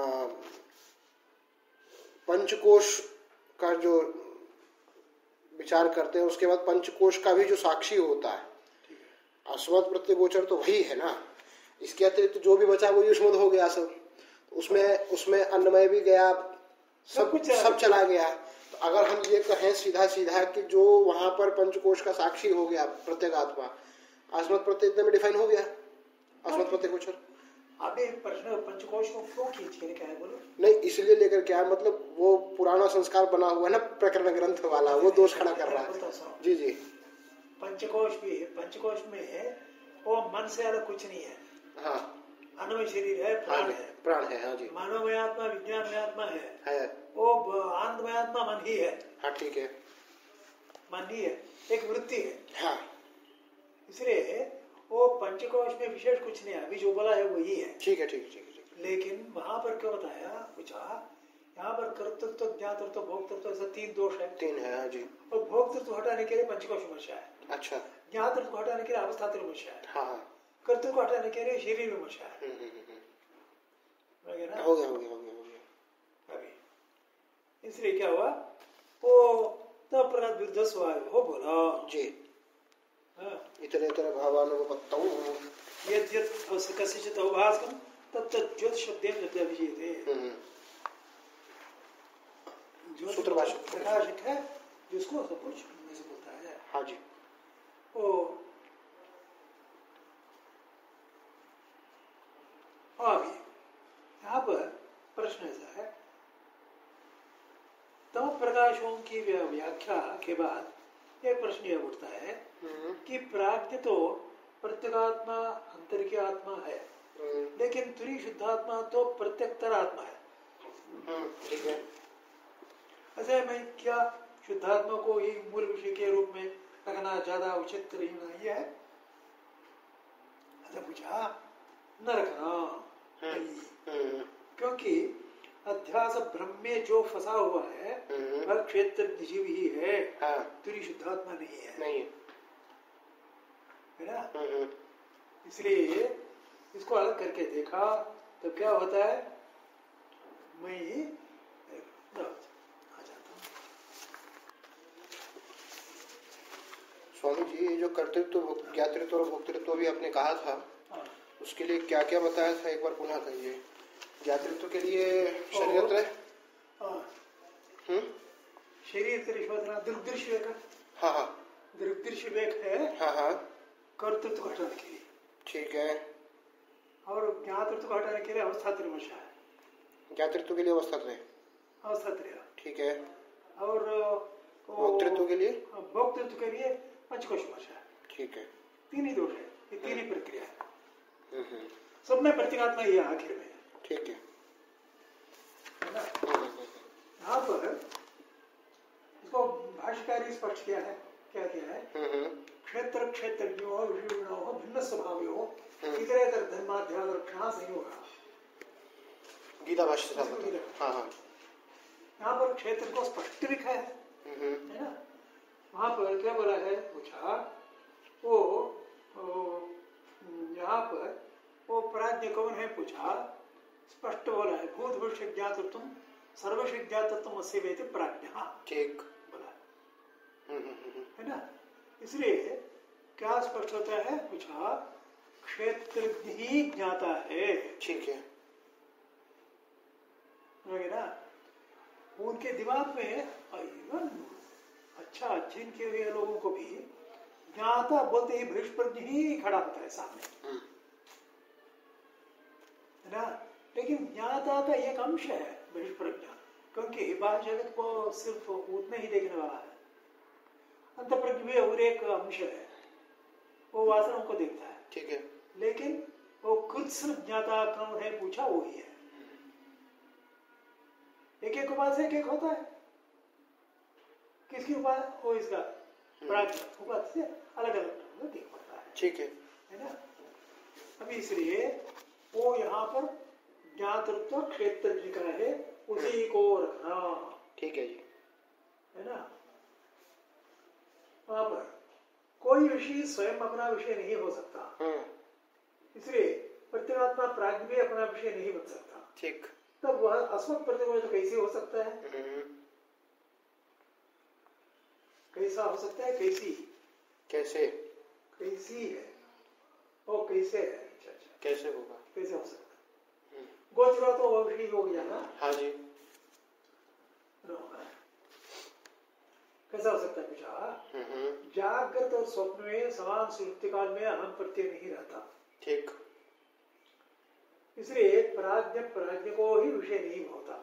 पंचकोश का जो विचार करते हैं, उसके बाद पंचकोश का भी जो साक्षी होता है, अस्मत् प्रत्यगोचर तो वही है ना, इसके अतिरिक्त तो जो भी बचा वो युष्मत हो गया सब, उसमें उसमें अन्नमय भी गया, सब कुछ सब चला गया। तो अगर हम ये कहें सीधा सीधा कि जो वहां पर पंचकोश का साक्षी हो गया प्रत्यगात्मा, अस्मत् प्रत्यय में डिफाइन हो गया, अस्मत् प्रत्यगोचर। अभी प्रश्न पंचकोश को क्यों खींच क्या है बोलो? नहीं, इसलिए लेकर क्या मतलब वो पुराना संस्कार बना हुआ है ना प्रकरण ग्रंथ वाला, वो दोष खड़ा कर रहा है। जी जी, पंचकोश भी, पंचकोश में वो मन से अलग कुछ नहीं है। हाँ, अन्नमय शरीर है, प्राण है, प्राण है। हाँ जी, मानवमय आत्मा, विज्ञानमय आत्मा है, है। वो आनंदमय आत्मा मन ही है। हाँ ठीक है, मन ही है, एक वृत्ति है। हाँ, इसलिए वो पंचकोश में विशेष कुछ नहीं है, अभी जो बोला है वही है। ठीक है ठीक है ठीक है। लेकिन वहां पर क्या बताया पूछा, यहाँ पर कर्तृत्व, ज्ञातृत्व, भोक्तृत्व ऐसा तीन दोष है। तीन है। हाँ जी, और भोक्तृत्व हटाने के लिए पंचकोश विमर्शा है। अच्छा, ज्ञातृत्व हटाने के लिए अवस्थात्र विमर्शा है। हाँ, कर्तृत्व को हटाने के लिए शरीर विमर्शा है। हो गया हो गया हो गया हो गया अभी। इसलिए क्या हुआ, वो तब प्रकाश विरुद्ध स्वभाव हो बोला जी। इतने इतने भावानुपत्तौ यत् यत् कस्यचित् अवभासकं तत् तत् ज्योतिषशब्देन विधीयते। सूत्र भाष्य प्रकाशक है जिसको सब कुछ में से बोलता है। हाँ जी, ओ अभी यहाँ पर प्रश्न ऐसा है, तम प्रकाशों की व्याख्या के बाद एक प्रश्न यह उठता है कि प्राज्ञ तो प्रत्यगात्मा अंतर की आत्मा है, लेकिन तुरी शुद्धात्मा तो प्रत्यक्तर आत्मा है। ठीक है। अच्छा, मैं क्या शुद्धात्मा को ही मूल विषय के रूप में रखना ज्यादा उचित नहीं है? अच्छा पूछा, न रखना, क्योंकि अध्यास भ्रम में जो फंसा हुआ है वह क्षेत्र जीव ही है, तेरी शुद्धात्मा नहीं है, नहीं है, है ना? इसलिए इसको अलग करके देखा तो क्या होता है, मैं ही आ जाता हूँ। स्वामी जी, ये जो कर्तृत्व, ज्ञातृत्व और भोक्तृत्व भी आपने कहा था, हाँ। उसके लिए क्या क्या बताया था, एक बार पुनः कहिए। ज्ञातृत्व के लिए शरीर शरीर दृग्दृश्य विवेक, हाँ हाँ, दृग्दृश्य विवेक है, हाँ हाँ, कर्तृत्व हटाने के लिए, ठीक है। और ज्ञातृत्व हटाने के लिए अवस्था त्रिमशा है। ज्ञातृत्व के लिए अवस्था त्रय, अवस्था त्रय, ठीक है। और भोक्तृत्व के लिए, भोक्तृत्व के लिए पंचकोश भाषा है, ठीक है। तीन ही दोष है, ये तीन ही प्रक्रिया है, सब में प्रतीकात्मा ही है आखिर में, ठीक है। यहाँ पर इसको भाष्यकारी स्पष्ट किया है, क्या किया है, क्षेत्र क्षेत्रज्ञो विषयिणो भिन्न स्वभावयो इतरेतर धर्माध्यास रक्षणा संयोग, गीता भाष्य से, हाँ हाँ। यहाँ पर क्षेत्र को स्पष्ट लिखा है, है ना? वहां पर क्या बोला है, पूछा वो, यहाँ पर वो प्राज्ञ कौन है, पूछा, स्पष्ट बोला है, भूत भविष्य ज्ञातृत्व सर्वश ज्ञातृत्व अस्य वेति प्राज्ञः, ठीक बोला है ना? इसलिए क्या स्पष्ट होता है, पूछा, क्षेत्र ही ज्ञाता है, ठीक है ना? उनके दिमाग में अच्छा, जिनके हुए लोगों को भी ज्ञाता बोलते ही बृहस्पति ही खड़ा होता है सामने, है ना? लेकिन ज्ञाता का एक अंश है बृहस्पति, क्योंकि बाह्य जगत को सिर्फ उतना ही देखने वाला है, अंतःप्रज्ञ भी और एक अंश है, वो वासनाओं को देखता है, ठीक है। लेकिन वो कृत्स्न ज्ञाता कौन है, पूछा, वो ही है। एक एक उपाधि एक एक होता है, किसकी उपाधि, वो इसका प्राज्ञ उपाधि से अलग अलग देख पड़ता है, ठीक है, है ना? अभी इसलिए वो यहाँ पर ज्ञातृत्व क्षेत्र लिखा है, उसी को रखना, ठीक है जी, है ना? वहां पर कोई विषय स्वयं अपना विषय नहीं हो सकता, इसलिए प्रत्यगात्मा प्राज्ञ भी अपना विषय नहीं बन सकता, ठीक। तब वह अस्मत् प्रतिबोध कैसे हो सकता है, कैसा हो सकता है, कैसी, कैसे, कैसी है, वो कैसे है, अच्छा अच्छा, कैसे होगा, कैसे हो सकता है, गोचरा तो वह विषय हो गया ना, हाँ जी, कैसा हो सकता है, पूछा, जागृत और स्वप्न में समान सुषुप्ति काल में अहम प्रत्यय नहीं रहता, ठीक। इसलिए प्राज्ञ प्राज्ञ को ही विषय नहीं होता,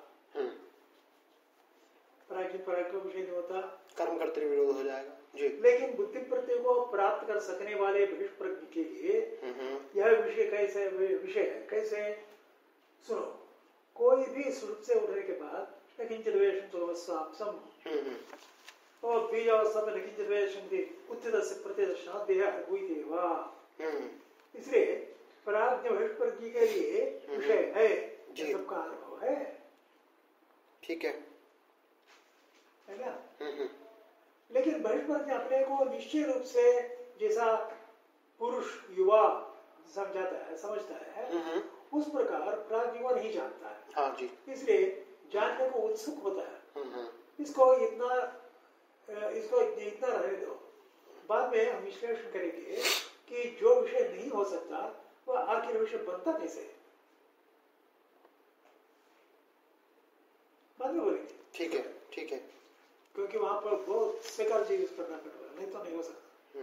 प्राज्ञ प्राज्ञ को विषय नहीं होता, कर्म करते विरोध हो जाएगा जी। लेकिन बुद्धि प्रत्यय को प्राप्त कर सकने वाले बृहस्पति के लिए यह विषय कैसे विषय है, कैसे, सुनो, कोई भी सुषुप्ति से उठने के बाद किंचित वेशम और बीज अवस्था में किंचित वेशम उत्थित से प्रतिदर्शनात् देह हुई देवा, इसलिए प्राज्ञ बृहस्पति के लिए विषय है, सबका अनुभव है, ठीक है, है ना? लेकिन बृहस्पति अपने को निश्चित रूप से जैसा पुरुष युवा समझाता है, समझता है, उस प्रकार प्राज्ञ को नहीं जानता है, हाँ जी। इसलिए जानने को उत्सुक होता है, इसको इतना इसको इतना रहने दो, बाद में हम विश्लेषण करेंगे कि जो विषय नहीं हो सकता वह आखिर विषय बनता कैसे, बाद में बोलेंगे, ठीक है, ठीक है, क्योंकि वहां पर बहुत साइकोलॉजी यूज करना पड़ेगा, नहीं तो नहीं हो सकता।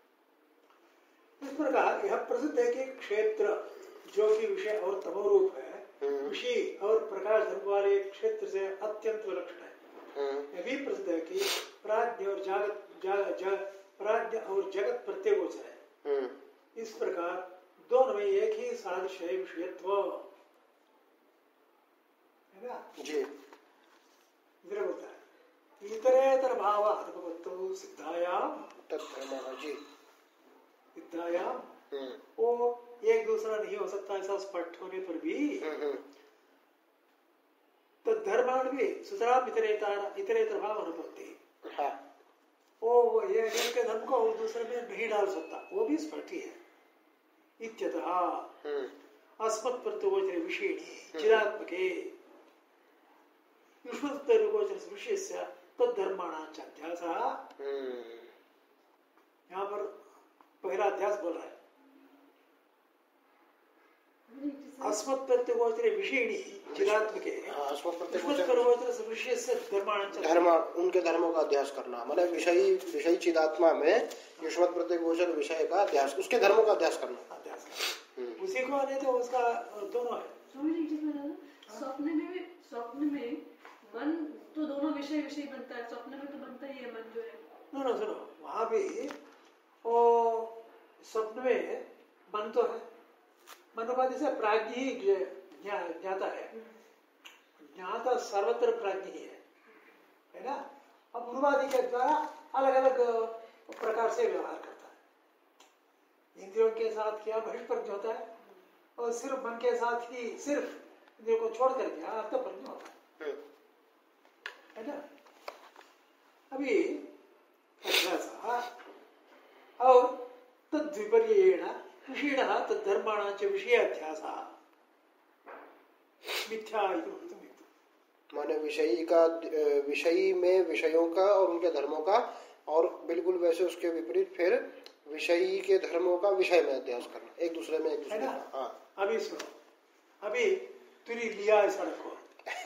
इस प्रकार यह प्रसिद्ध है कि क्षेत्र जो कि विषय और तमोरूप है, विषय और प्रकाश धर्म वाले क्षेत्र से अत्यंत विलक्षण है। यह भी प्रसिद्ध है कि प्राज्ञ और जागत जाग, जाग, प्राज्ञ और जगत प्रत्येक है, इस प्रकार दोनों में एक ही सादृश्य है विषयत्व, है ना? जी इधर बोलता है इतरेतर भाव अनुभवतो सिद्धायाम तत्धर्म जी सिद्धायाम वो एक दूसरा नहीं हो सकता ऐसा स्पष्ट होने पर भी तो धर्माण भी सुतराम इतरेतर इतरेतर भाव अनुभवती वो एक के धर्म को और दूसरे में नहीं डाल सकता वो भी स्पष्ट ही है इत्यतः अस्मत् प्रत्यगोचर विषयिणी चिदात्मके युष्मत् प्रत्यगोचर विषयस्य तद्धर्माणां च अध्यासः यहाँ पर पहला अध्यास बोल रहा है अस्मत् प्रत्यगोचर विषयिणी चिदात्मके अस्मत् प्रत्यगोचर विषयस्य धर्माणां च धर्म उनके धर्मों का अध्यास करना मतलब विषयी विषयी चिदात्मा में युष्मत् प्रत्यगोचर विषय का अध्यास उसके धर्मों का अध्यास करना अध्यास उसी को नहीं तो उसका दोनों है स्वामी जी स्वप्न में स्वप्न में मन तो दोनों विषय विषय बनता है स्वप्न में तो बनता ही है मन जो है नो नो सुनो वहां भी वो स्वप्न में मन तो है मनोवादी से प्राज्ञ ही ज्ञाता है ज्ञाता सर्वत्र प्राज्ञ ही है है ना अब पूर्वादि के द्वारा अलग अलग प्रकार से व्यवहार करता है इंद्रियों के साथ क्या बहिष्प्रज्ञ होता है और सिर्फ मन के साथ ही सिर्फ इंद्रियों को छोड़ कर क्या अर्थप्रज्ञ होता है है ना अभी अभ्यास और तद्विपर्येण विषयिणः तद्धर्माणां च विषयाध्यासः मिथ्या माने विषयी का विषयी में विषयों का और उनके धर्मों का और बिल्कुल वैसे उसके विपरीत फिर विषयी के धर्मों का विषय में अध्यास करना एक दूसरे में एक दूसरे का हाँ अभी सुनो अभी तुरी लिया है सड़क को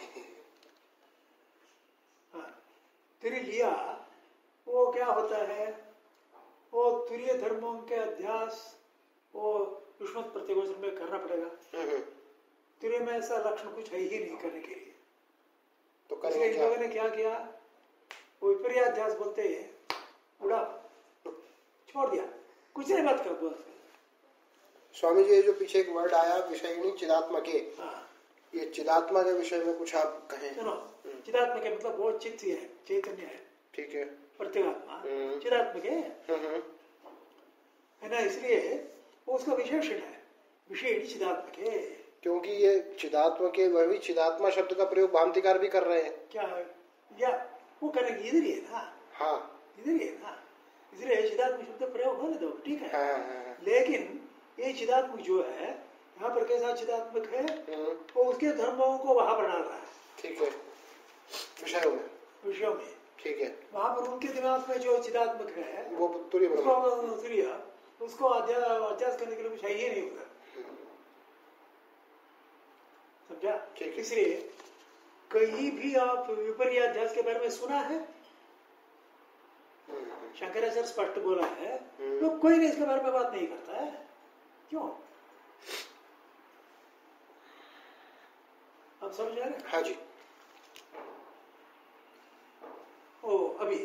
हाँ तुरी लिया वो क्या होता है वो तुरीय धर्मों के अध्यास वो युष्मत् प्रत्यगोचर में करना पड़ेगा तुरीय में ऐसा लक्षण कुछ है ही नहीं करने के लिए तो इसलिए इन लोगों ने क्या किया वो विपर्य अध्यास बोलते हैं उड़ा छोड़ दिया कुछ नहीं बात कर स्वामी जी जो पीछे एक वर्ड आया विषयिणी चिदात्मा के हाँ। ये चिदात्मा के विषय में कुछ आप कहें सुनो चिदात्मा के मतलब वो चित्त है चैतन्य है ठीक है प्रत्यगात्मा चिदात्मा के है ना इसलिए वो उसका विशेषण है विषयिणी चिदात्मा के क्योंकि ये चिदात्मा के वह भी चिदात्मा शब्द का प्रयोग भांतिकार भी कर रहे हैं क्या है या वो करेंगे इधर ही है ना हाँ इधर ही है ना इसलिए चिदात्म शब्द प्रयोग होने दो ठीक है हाँ, हाँ, हाँ। लेकिन ये चिदात्मक जो है यहाँ पर कैसा चिदात्मक है वो उसके धर्मों को वहां पर डाल रहा है ठीक है विषयों में विषयों में ठीक है वहां पर उनके दिमाग में जो चिदात्मक है वो तुरीय उसको उसको अध्यास करने के लिए कुछ ही नहीं होगा समझा इसलिए कहीं भी आप विपर्य अध्यास के बारे में सुना है शंकराचार्य स्पष्ट बोला है तो कोई नहीं इसके बारे में बात नहीं करता है क्यों आप समझ रहे हैं हाँ जी ओ अभी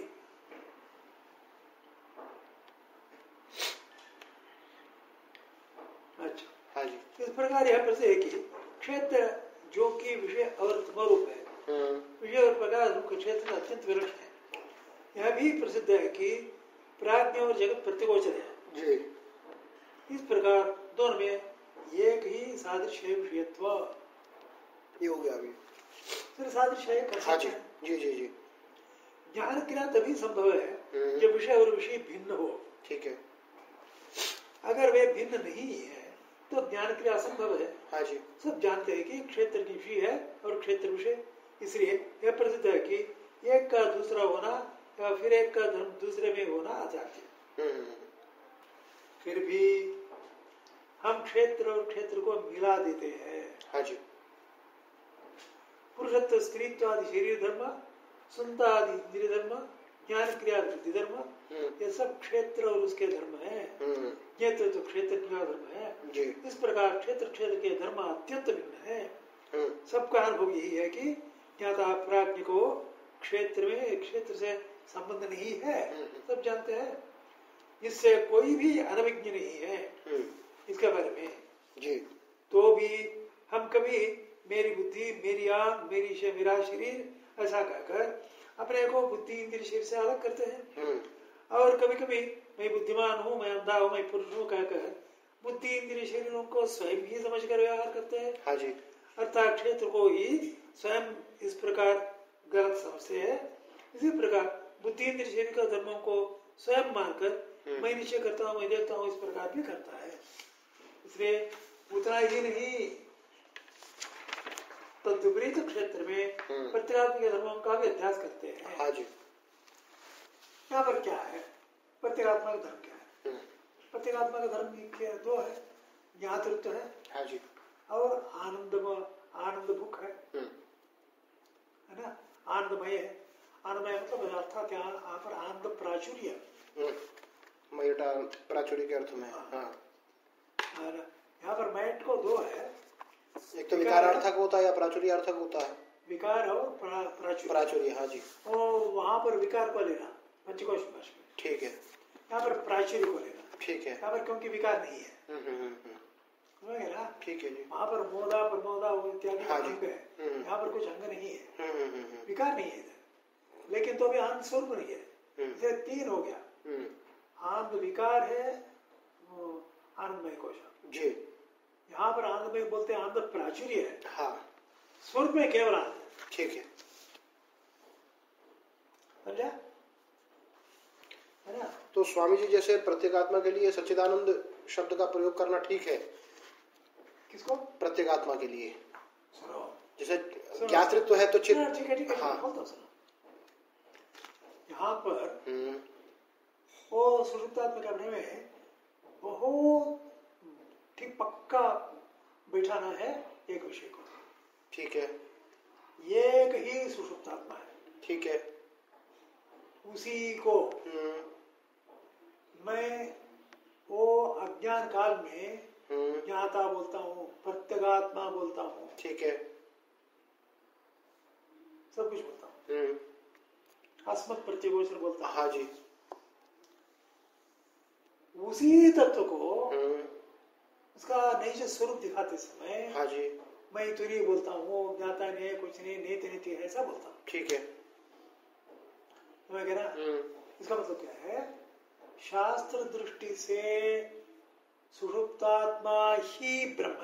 अच्छा हाँ जी इस प्रकार यह प्रसिद्ध है कि क्षेत्र जो कि विषय और स्वरूप है विषय और प्रकार रूप के क्षेत्र अत्यंत विलक्षण है यह भी प्रसिद्ध है कि प्राज्ञ और जगत प्रत्यगोचर है जी इस प्रकार दोनों में एक ही सादृश्य विषयत्व ये हो गया अभी फिर सादृश्य कर हाँ सकते जी हैं जी जी जी ज्ञान क्रिया तभी संभव है जब विषय और विषय भिन्न हो ठीक है अगर वे भिन्न नहीं है तो ज्ञान क्रिया असंभव है हाँ जी सब जानते हैं कि क्षेत्र की विषय है और क्षेत्र विषय इसलिए यह प्रसिद्ध है कि एक का दूसरा होना या फिर एक का धर्म दूसरे में होना अजात है फिर भी हम क्षेत्र और क्षेत्र को मिला देते हैं हाँ जी पुरुषत्व स्त्रीत्व आदि शरीर धर्म सुनता आदि इंद्रिय धर्म ज्ञान क्रिया वृत्ति धर्म ये सब क्षेत्र और उसके धर्म है ये तो, तो क्षेत्र क्रिया धर्म है जी। इस प्रकार क्षेत्र क्षेत्र के धर्म अत्यंत भिन्न है सबका अनुभव यही है कि ज्ञाता प्राज्ञ को क्षेत्र में क्षेत्र से संबंध नहीं है सब जानते हैं इससे कोई भी अनभिज्ञ नहीं है इसके बारे में जी तो भी हम कभी मेरी बुद्धि, मेरी आंख, मेरी शे, मेरा शरीर ऐसा कहकर अपने को बुद्धि इंद्रिय शरीर से अलग करते हैं। और कभी कभी मैं बुद्धिमान हूँ, मैं अंधा हूँ, मैं पुरुष हूँ कहकर बुद्धि इंद्रिय शरीरों को स्वयं ही समझ कर व्यवहार करते हैं। हाँ जी। अर्थात क्षेत्र को ही स्वयं इस प्रकार गलत समझते हैं। इसी प्रकार बुद्धि इंद्रिय शरीर का धर्मों को स्वयं मानकर मैं निश्चय करता हूँ, मैं देखता हूँ, इस प्रकार भी करता है। इसलिए उतना ही नहीं, तो विपरीत क्षेत्र में प्रत्येगात्मक धर्मों का भी अभ्यास करते हैं। हाँ जी। यहाँ पर क्या है? प्रत्येगात्मक धर्म क्या है? प्रत्येगात्मक धर्म के दो है, ज्ञातृत्व है। हाँ जी। और आनंद आनंद भूख है, है ना, आनंदमय है। आनंदमय मतलब अर्थात यहाँ पर आनंद प्राचुर्य, मयटा प्राचुर्य के अर्थ में। हाँ। यहाँ पर मैट को दो है, एक तो विकारार्थक होता है या प्राचुर्यार्थक होता है। विकार और प्राचुर्य। प्राचुर्य, हाँ जी। और वहाँ पर विकार को लेना पंचकोश भाष में, ठीक है। यहाँ पर प्राचुर्य को लेना, ठीक है। यहाँ पर क्योंकि विकार नहीं है, समझ ना, ठीक है जी। वहाँ पर मोदा प्रमोदा इत्यादि अंग है, यहाँ पर कुछ अंग नहीं है, विकार नहीं है, लेकिन तो भी आनंद स्वरूप नहीं है। इसे तीन हो गया, आनंद विकार है, आनंदमय कोश जी। यहाँ पर आनंदमय बोलते हैं, आनंद प्राचुर्य है। हाँ। स्वरूप में केवल आनंद, ठीक है, समझा है ना। तो स्वामी जी जैसे प्रत्येगात्मा के लिए सच्चिदानंद शब्द का प्रयोग करना ठीक है। किसको? प्रत्येगात्मा के लिए। सुनो, जैसे ज्ञातृत्व है तो चित्त, ठीक है, ठीक है। हाँ। यहाँ पर वो सुषुप्तात्मा करने में बहुत ठीक पक्का बैठाना है एक विषय को, ठीक है। एक ही सुषुप्तात्मा है, ठीक है। उसी को मैं वो अज्ञान काल में ज्ञाता बोलता हूँ, प्रत्यगात्मा बोलता हूँ, ठीक है, सब कुछ बोलता हूँ, अस्मत् प्रत्यगोचर बोलता हूँ। हाँ जी। उसी तत्व को उसका निज स्वरूप दिखाते समय, हाँ जी, मैं तुरी बोलता हूँ, ज्ञाता नहीं, कुछ नहीं, नीति नीति है, ऐसा बोलता हूँ, ठीक है। मैं कह रहा, इसका मतलब क्या है? शास्त्र दृष्टि से सुषुप्तात्मा ही ब्रह्म,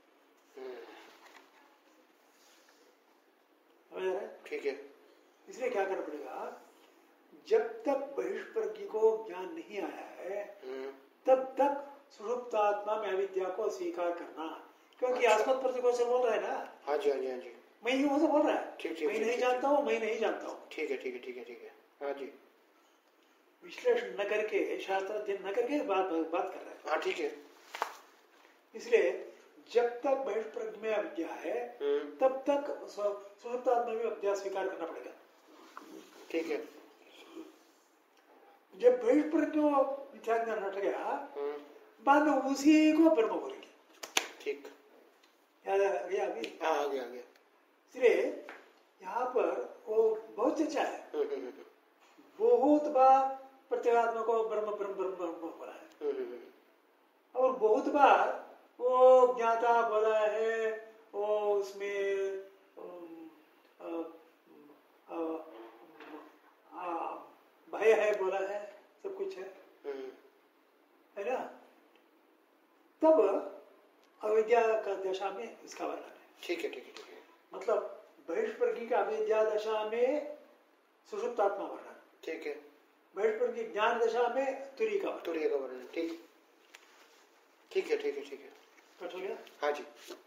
ठीक है। इसलिए क्या करना पड़ेगा, जब तक बहिष्प्रज्ञ को ज्ञान नहीं आया है तब तक सुषुप्तात्मा में अविद्या को स्वीकार करना, क्योंकि आस्मत् प्रतिकोचर बोल रहा है ना। हाँ जी, हाँ जी, हाँ जी। मैं ही वो बोल रहा है, ठीक ठीक। मैं नहीं जानता हूँ, मैं नहीं जानता हूँ, ठीक है, ठीक है, ठीक है, ठीक है। हाँ जी। विश्लेषण न करके, शास्त्र अध्ययन न करके बात बात कर रहा है। हाँ, ठीक है। इसलिए जब तक बहिष्प्रज्ञ में अविद्या है तब तक सुषुप्तात्मा में अविद्या स्वीकार करना पड़ेगा, ठीक है। जब बहिष्प्रज्ञ मिथ्या ज्ञान हट गया, बाद में उसी को ब्रह्म बोलेंगे, ठीक। याद आ गया अभी? हाँ, आ गया, आ गया। इसलिए यहाँ पर वो बहुत चर्चा है, बहुत बार प्रत्येगात्मा को ब्रह्म ब्रह्म ब्रह्म ब्रह्म बोला है, और बहुत बार वो ज्ञाता बोला है, वो उसमें भय है बोला है, सब कुछ है, है ना। तब अविद्या का दशा में इसका वर्णन है, ठीक है, ठीक है, ठीक है। मतलब बहिष्प्रज्ञ का अविद्या दशा में सुषुप्तात्मा वर्णन, ठीक है। बहिष्प्रज्ञ ज्ञान दशा में तुरी का तुरी का वर्णन, ठीक, ठीक है, ठीक है, ठीक है। कट हो गया? हाँ जी।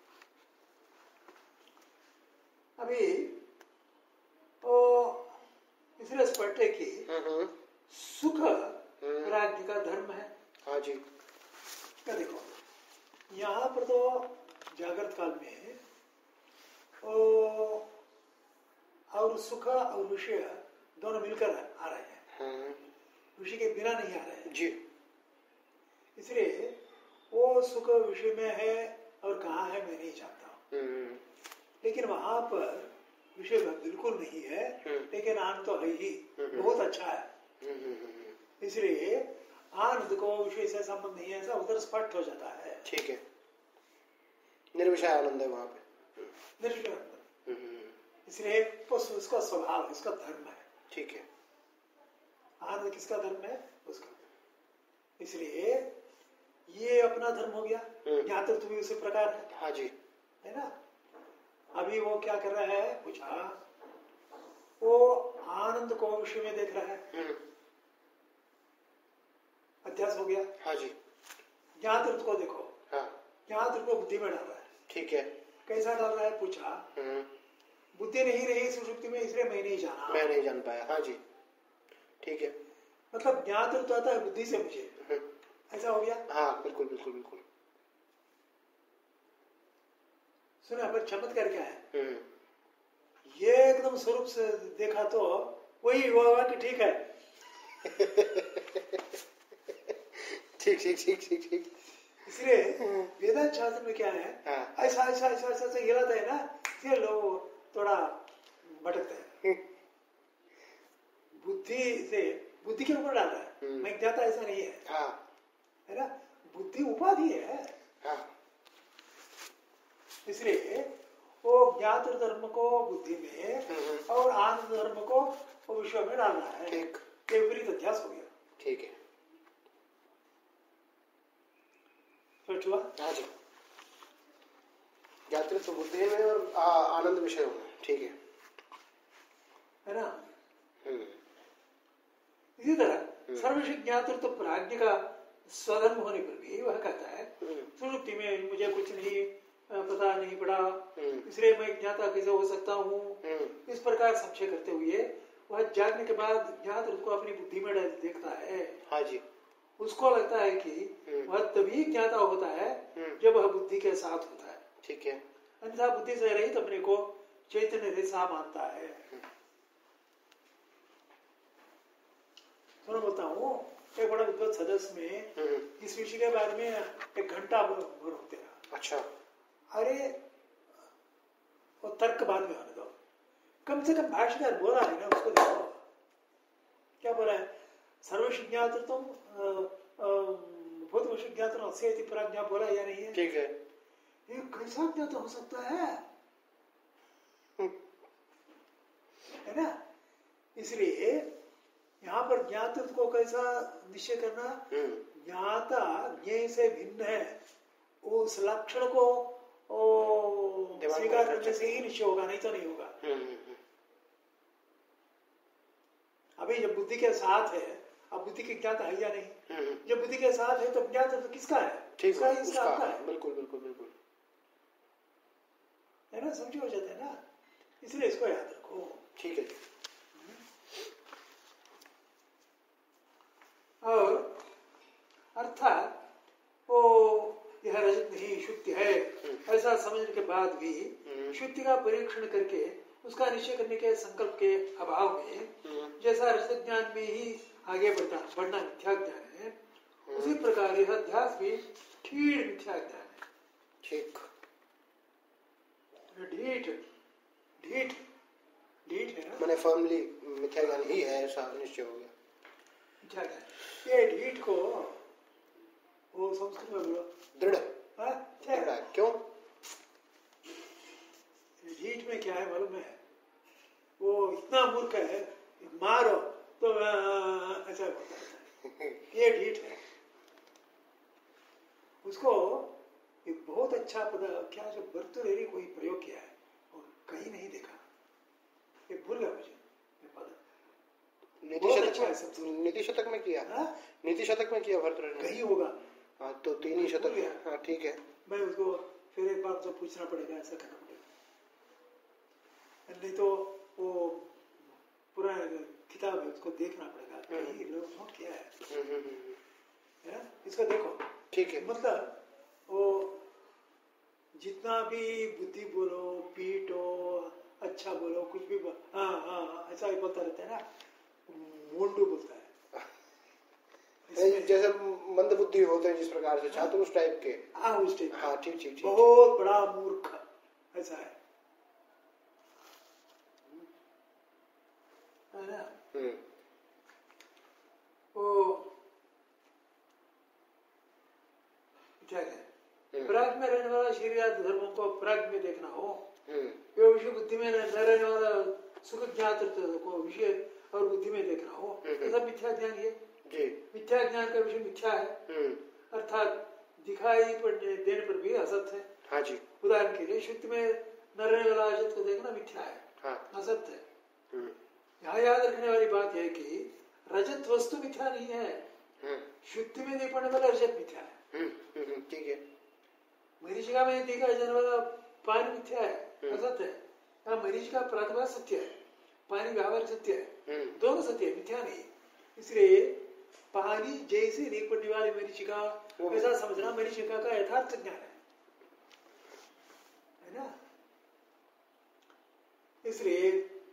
अभी तो इसलिए स्पष्ट है कि सुख राज्य का धर्म है। हाँ जी। क्या देखो, यहाँ पर तो जागृत काल में ओ, और सुख और विषय दोनों मिलकर आ रहे हैं, विषय के बिना नहीं आ रहे हैं जी। इसलिए वो सुख विषय में है और कहाँ है मैं नहीं जानता हूँ, लेकिन वहां पर विषय बिल्कुल नहीं है, लेकिन आनंद तो है ही, बहुत अच्छा है। इसलिए आनंद को विषय से संबंध नहीं है, ऐसा उधर स्पष्ट हो जाता है, ठीक है। निर्विषय आनंद है वहां पे। निर्विषय आनंद। इसलिए उसका स्वभाव, इसका धर्म है। ठीक है। आनंद किसका धर्म है? उसका। इसलिए ये अपना धर्म हो गया। ज्ञातृत्व भी उसी प्रकार है। हाँ जी, है ना। अभी वो क्या कर रहा है, पूछा, वो आनंद को विषय में देख रहा है, अध्यास हो गया। हाँ जी। ज्ञातृत्व को देखो। हाँ। ज्ञातृत्व को बुद्धि में डाल रहा है। ठीक है। कैसा डाल रहा है? पूछा, बुद्धि नहीं रही सुषुप्ति में, इसलिए मैं नहीं जाना, मैं नहीं जान पाया। हाँ जी, ठीक है। मतलब ज्ञातृत्व आता है बुद्धि से मुझे, ऐसा हो गया। हाँ, बिल्कुल बिल्कुल बिल्कुल। सुना, पर चमत्कार क्या है? ये एकदम स्वरूप से देखा तो वही हुआ कि ठीक है। ठीक ठीक ठीक ठीक ठीक। इसलिए वेदांत शास्त्र में क्या है, हाँ। ऐसा ऐसा ऐसा ऐसा ऐसा हिलाता है ना, फिर लोग थोड़ा भटकते हैं। बुद्धि से बुद्धि के ऊपर डालता है, मैं ज्ञाता ऐसा नहीं है। हाँ। है ना, बुद्धि उपाधि है। हाँ। इसलिए वो ज्ञात धर्म को बुद्धि में और आनंद धर्म को वो विश्व में डाल रहा है। ठीक। ये विपरीत अध्यास हो गया। ठीक है। स्पष्ट हुआ? हाँ जी। ज्ञातृत्व बुद्धि में और आ, आनंद विषय में। ठीक है। है ना। हम्म। इसी तरह सर्वशिक ज्ञातृत्व प्राज्ञ का स्वधर्म होने पर भी वह कहता है सुषुप्ति में मुझे कुछ नहीं पता नहीं पड़ा, इसलिए मैं ज्ञाता कैसे हो सकता हूँ। इस प्रकार संशय करते हुए वह जागने के बाद ज्ञातृत्व को अपनी बुद्धि में देखता है। हाँ जी। उसको लगता है कि वह तभी ज्ञाता होता है जब वह बुद्धि के साथ होता है। ठीक है। अन्यथा बुद्धि से रहित अपने को चैतन्य रहित मानता है। सुनो बताऊं, एक बड़ा विद्वत सदस्य में इस विषय के बारे में एक घंटा भर होते रहा। अच्छा। अरे वो तर्क बाद में होने दो, कम से कम भाष्यकार बोला है ना, उसको देखो क्या बोला है। सर्वशिज्ञातृत्वम भूत विशिज्ञातृत्वम अस्य प्राज्ञा बोला या नहीं है? ठीक है। ये कैसा ज्ञात हो सकता है, है ना। इसलिए यहाँ पर ज्ञातृत्व को कैसा निश्चय करना, ज्ञाता ज्ञेय से भिन्न है, उस लक्षण को स्वीकार करने से ही निश्चय होगा, नहीं तो नहीं होगा। अभी जब बुद्धि के साथ है, अब बुद्धि के ज्ञाता है या नहीं? जब बुद्धि के साथ है तो ज्ञाता तो किसका है? ठीक है, इसका आपका है। बिल्कुल बिल्कुल बिल्कुल, है ना, समझ हो जाता है ना। इसलिए इसको याद रखो। ठीक है। और अर्थात वो यह रजत नहीं शुद्धि है ऐसा समझने के बाद भी शुद्धि का परीक्षण करके उसका निश्चय करने के संकल्प के अभाव में जैसा रजत ज्ञान में ही आगे बढ़ता बढ़ना मिथ्या ज्ञान है, उसी प्रकार यह अध्यास भी ठीक मिथ्या ज्ञान है। ठीक। ढीठ ढीठ ढीठ है ना, मैंने फर्मली मिथ्या ज्ञान ही है ऐसा निश्चय हो गया। मिथ्या ज्ञान ये ढीठ को वो संस्कृत में बोलो दृढ़। दृढ़ क्यों? ढीठ में क्या है मालूम है, वो इतना मूर्ख है, मारो तो ऐसा होता है, ये ढीठ है। उसको एक बहुत अच्छा पद क्या जो बर्तुरेरी कोई प्रयोग किया है और कहीं नहीं देखा, ये भूल गया मुझे पद। नीति शतक में, नीति शतक में किया। हा? नीति शतक में किया भर्तृहरि ने। कहीं होगा। हाँ तो तीन ही शतक है। हाँ ठीक है। मैं उसको फिर एक बार तो पूछना पड़ेगा, ऐसा करना पड़ेगा, नहीं तो वो पूरा किताब है उसको देखना पड़ेगा, कहीं लोग नोट किया है, है? इसको देखो। ठीक है। मतलब वो जितना भी बुद्धि बोलो, पीटो, अच्छा बोलो, कुछ भी बोलो, हाँ हाँ हाँ ऐसा ही बोलता रहता है ना, मोंडू बोलता है। जैसे मंद बुद्धि होते हैं जिस प्रकार से छात्र उस टाइप के। हाँ उस टाइप। हाँ ठीक ठीक ठीक। बहुत बड़ा मूर्ख ऐसा है, है ना। वो क्या है, प्राग में रहने वाला शरीर धर्मों को प्राग में देखना हो में रहने वाला सुख ज्ञात को विषय और बुद्धि में देख रहा हूँ, ये सब मिथ्या ज्ञान है। मिथ्या ज्ञान का विषय मिथ्या है, अर्थात दिखाई पर देने पर भी असत है। हाँ जी। उदाहरण के लिए शुद्ध में न रहने वाला असत को देखना मिथ्या है, हाँ। असत है। यहाँ याद रखने वाली बात है कि रजत वस्तु मिथ्या नहीं है, शुद्ध में नहीं पड़ने वाला रजत मिथ्या है। ठीक है। मरीचिका में देखा जाने वाला पानी मिथ्या है, असत है। यहाँ मरीचिका प्रातः सत्य है, पानी व्यावहारिक सत्य है, दोनों सत्य है, मिथ्या नहीं। इसलिए पानी जैसे नहीं पड़ने वाली मरीचिका ऐसा समझना मरीचिका का यथार्थ ज्ञान है, है ना। इसलिए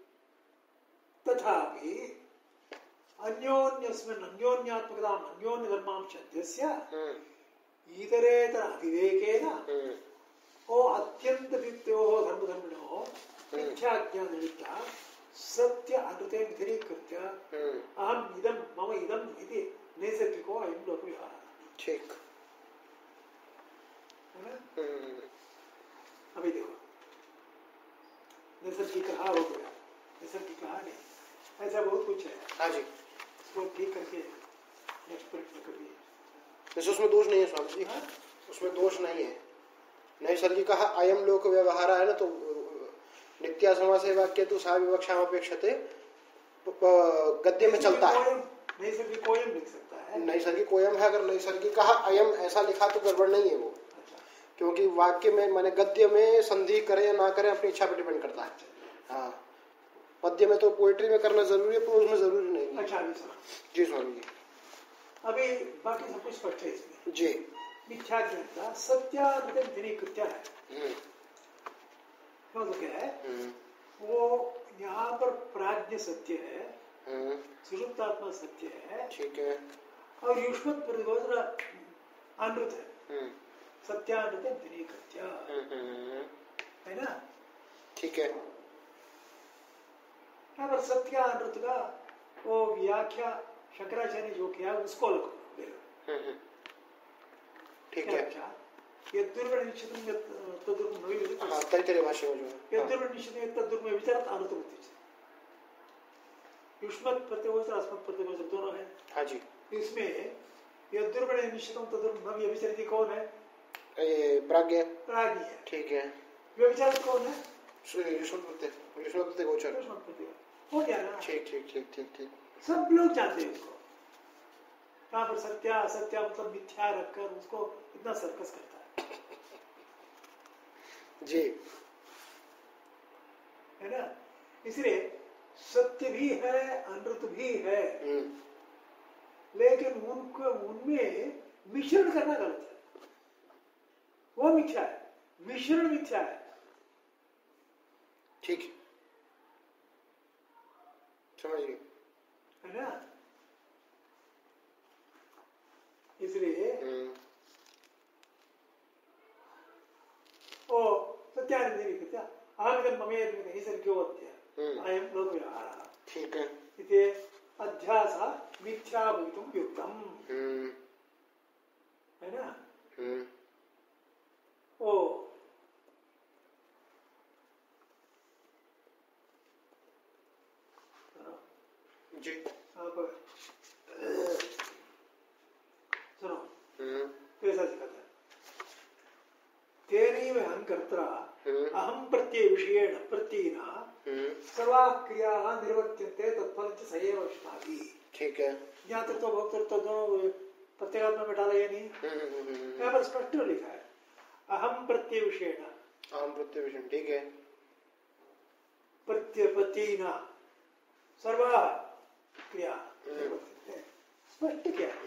तथापि अन्योन्यस्मिन् अन्योन्यात्मकताम् अन्योन्य धर्मांशस्य इतरेतर अविवेकेन ओ अत्यंत वित्तयोः धर्म धर्मिणोः मिथ्या ज्ञान निमित्ता सत्य अनृते व्यतिरिक्त्य अहम इदं मम इदं इति नैसर्गिको अयं लोक व्यवहारः। ठीक है ना। अभी देखो नैसर्गिक कहा हो गया, नैसर्गिक कहा नहीं, ऐसा बहुत कुछ है। हाँ जी। इसको ठीक करके नेक्स्ट पॉइंट में कभी जैसे उसमें दोष नहीं है स्वामी जी। हाँ? उसमें दोष नहीं है। नैसर्गिक कहा अयम लोक व्यवहार है ना, तो नित्या समास वाक्य तो सा विवक्षा अपेक्षते गद्य में चलता है। नैसर्गिक कोयम लिख सकता है, नैसर्गिक कोयम है। अगर नैसर्गिक कहा अयम ऐसा लिखा तो गड़बड़ नहीं है वो। अच्छा। क्योंकि वाक्य में माने गद्य में संधि करे या ना करे अपनी इच्छा पर डिपेंड करता है। हाँ, पद्य में तो पोएट्री में करना जरूरी है, प्रोज में जरूरी नहीं है। अच्छा जी स्वामी जी। अभी बाकी सब कुछ स्पष्ट है इसमें जी। मिथ्या ज्ञान सत्याकृत्य है, तो क्या है वो यहाँ पर प्राज्ञ सत्य है, सुषुप्तात्मा सत्य है, ठीक है, और युष्मत् प्रतिगोचर अनृत है, सत्यानृत विनीकृत्य, है ना। ठीक है। यहाँ पर सत्यानृत का वो व्याख्या शंकराचार्य ने जो किया उसको लिखो। ठीक है। यद्दुर्गुण निश्चितं यत् तद्दुर्गुण न विदितं। हाँ, तैतरीय भाष्य में जो है यद्दुर्गुण निश्चितं यत् तद्दुर्गुण में विचारत अनुत्तमति। युष्मत् प्रत्ययोचर अस्मत् प्रत्ययोचर दोनों है। हाँ जी। इसमें यद्दुर्गुण निश्चितं तद्दुर्गुण न विचारित कौन है? ये प्राज्ञ। प्राज्ञ है। ठीक है। व्यभिचारित कौन है? युष्मत् प्रत्यय, युष्मत् प्रत्यय गोचर। युष्मत् प्रत्यय हो गया ना। ठीक ठीक ठीक ठीक ठीक। सब लोग जानते हैं उसको। यहाँ पर सत्या असत्या मतलब मिथ्या रखकर उसको इतना सर्कस करता है जी, है ना। इसलिए सत्य भी है अनृत भी है, लेकिन उनको उनमें मिश्रण करना गलत है, वो मिथ्या है, मिश्रण मिथ्या है। ठीक समझ गए, है ना। इसलिए ओ सत्यानिर्दिनिकृत्य आमिदं ममेति नैसर्गिकोऽत्य अयं लोकव्यवहारः। ठीक है। इति अध्यास मिथ्या भवितुं युक्तम्, है ना। ओ जी आप सुनो, कैसा सिखाता है। तेनैव अहंकर्त्रा अहम प्रत्यय विषयेण प्रत्ययेन सर्वाः क्रियाः निर्वर्त्यन्ते तत्फलं च स एव अस्माभिः। ठीक है। ज्ञातृत्व भोक्तृत्व दोनों प्रत्यगात्मा में डाला या नहीं? यहाँ पर स्पष्ट लिखा है अहम प्रत्यय विषयेण, अहम प्रत्यय विषयेण। ठीक है। प्रत्यय प्रत्ययेन सर्वाः क्रिया स्पष्ट क्या है।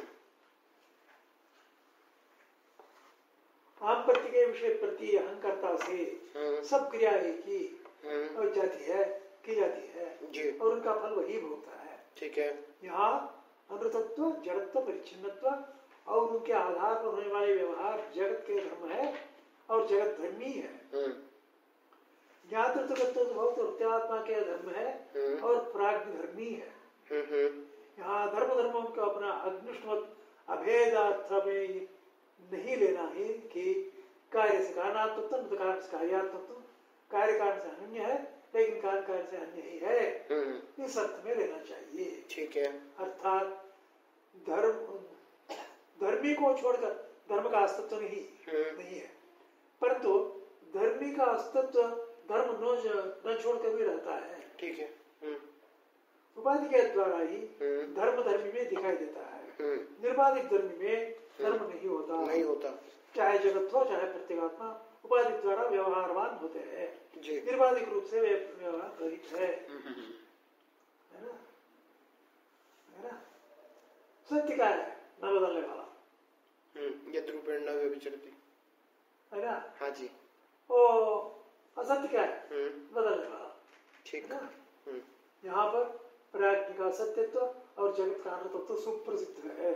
आम प्रति के विषय प्रति अहंकर्ता से सब क्रियाएं की और जाती है की जाती है जी, और उनका फल वही भोगता है। ठीक है। यहाँ अनृतत्व जड़त्व परिच्छिन्नत्व और उनके आधार पर होने वाले व्यवहार जगत के धर्म है और जगत धर्मी है। ज्ञातृत्व भोक्तृत्वात्मा के धर्म है और प्राज्ञ धर्मी है। यहाँ धर्म धर्मों को अपना अग्निष्ठमत अभेदार्थ में नहीं लेना है कि कार्य से कारणात्मक, कार्य से कार्यात्मक, कार्य कारण से अनन्य है, लेकिन लेकिन कारण कार्य से अन्य ही है, इस अर्थ में लेना चाहिए। ठीक है। अर्थात धर्म धर्मी को छोड़कर धर्म का अस्तित्व नहीं नहीं है, परंतु धर्मी का अस्तित्व धर्म न छोड़कर भी रहता है। ठीक है। उपाधि के द्वारा ही धर्म धर्मी में दिखाई देता है, निर्बाधिक धर्मी में धर्म नहीं होता नहीं होता चाहे जगत हो चाहे प्रत्येगात्मा उपाधि द्वारा व्यवहारवान होते हैं, निर्बाधिक रूप से वे व्यवहार रहित है, है ना? है ना? सत्य क्या है? न बदलने वाला। यद रूपेण न व्यभिचरति, है ना? हाँ जी। ओ असत्य क्या है? बदलने वाला। ठीक है ना? यहाँ पर प्राज्ञ का सत्यत्व और जगत का अनर्थत्व सुप्रसिद्ध है।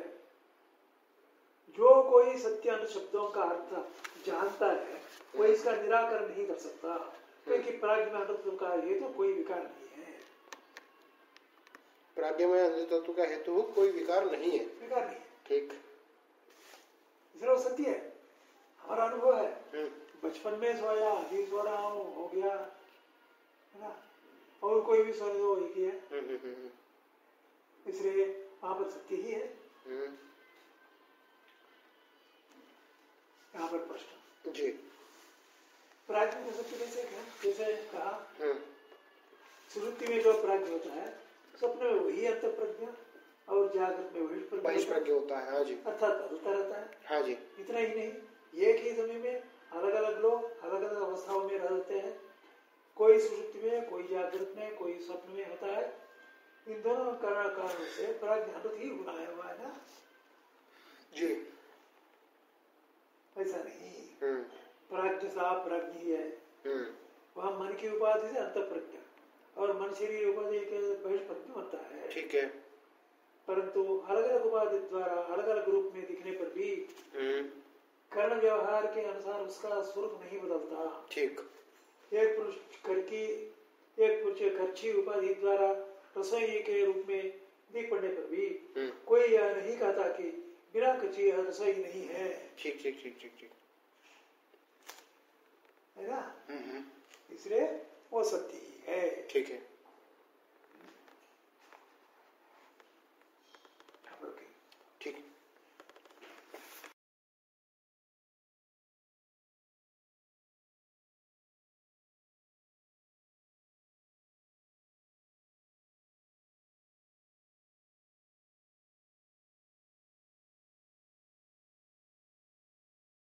जो कोई सत्य अन्य शब्दों का अर्थ जानता है वो इसका निराकरण नहीं कर सकता, क्योंकि प्राज्ञ में अनर्थत्व का हेतु कोई विकार नहीं है। प्राज्ञ में अनर्थत्व का हेतु कोई विकार नहीं है। विकार नहीं है। ठीक। इसलिए वो सत्य है, हमारा अनुभव है। बचपन में सोया, अभी सो रहा हूँ, हो गया, है ना? और कोई भी सोने दो एक ही है, इसलिए वहां पर सत्य ही है। यहाँ पर प्रश्न जी, प्राज्ञ को सत्य कैसे कहा? जैसे कहा सुषुप्ति में जो प्राज्ञ होता है, स्वप्न में वही अंत प्रज्ञा और जागृत में वही प्रज्ञा होता है। हाँ जी। अर्थात बदलता रहता है। हाँ जी। इतना ही नहीं, एक ही समय में अलग अलग लोग अलग अलग अवस्थाओं में रहते हैं, कोई सुषुप्ति में, कोई जागृत में, कोई स्वप्न में होता है। इन दोनों कारण कारणों से प्राज्ञ अनंत ही गुना है हुआ है ना जी। ऐसा नहीं, प्राज्ञ साफ प्राज्ञ ही है। वह मन की उपाधि से अंत प्रज्ञा और मन शरीर उपाधि के बहिष्प्रज्ञ होता है। ठीक है। परंतु अलग अलग उपाधि द्वारा अलग अलग रूप में दिखने पर भी कर्ण व्यवहार के अनुसार उसका स्वरूप नहीं बदलता। ठीक। एक पुरुष करकी, एक पुरुष खर्ची उपाधि द्वारा रसोई के रूप में दिख पड़ने पर भी कोई यह नहीं कहता कि बिना कच्ची रसोई नहीं है। ठीक ठीक ठीक ठीक ठीक है ना? इसलिए वो सत्य ही है। ठीक है।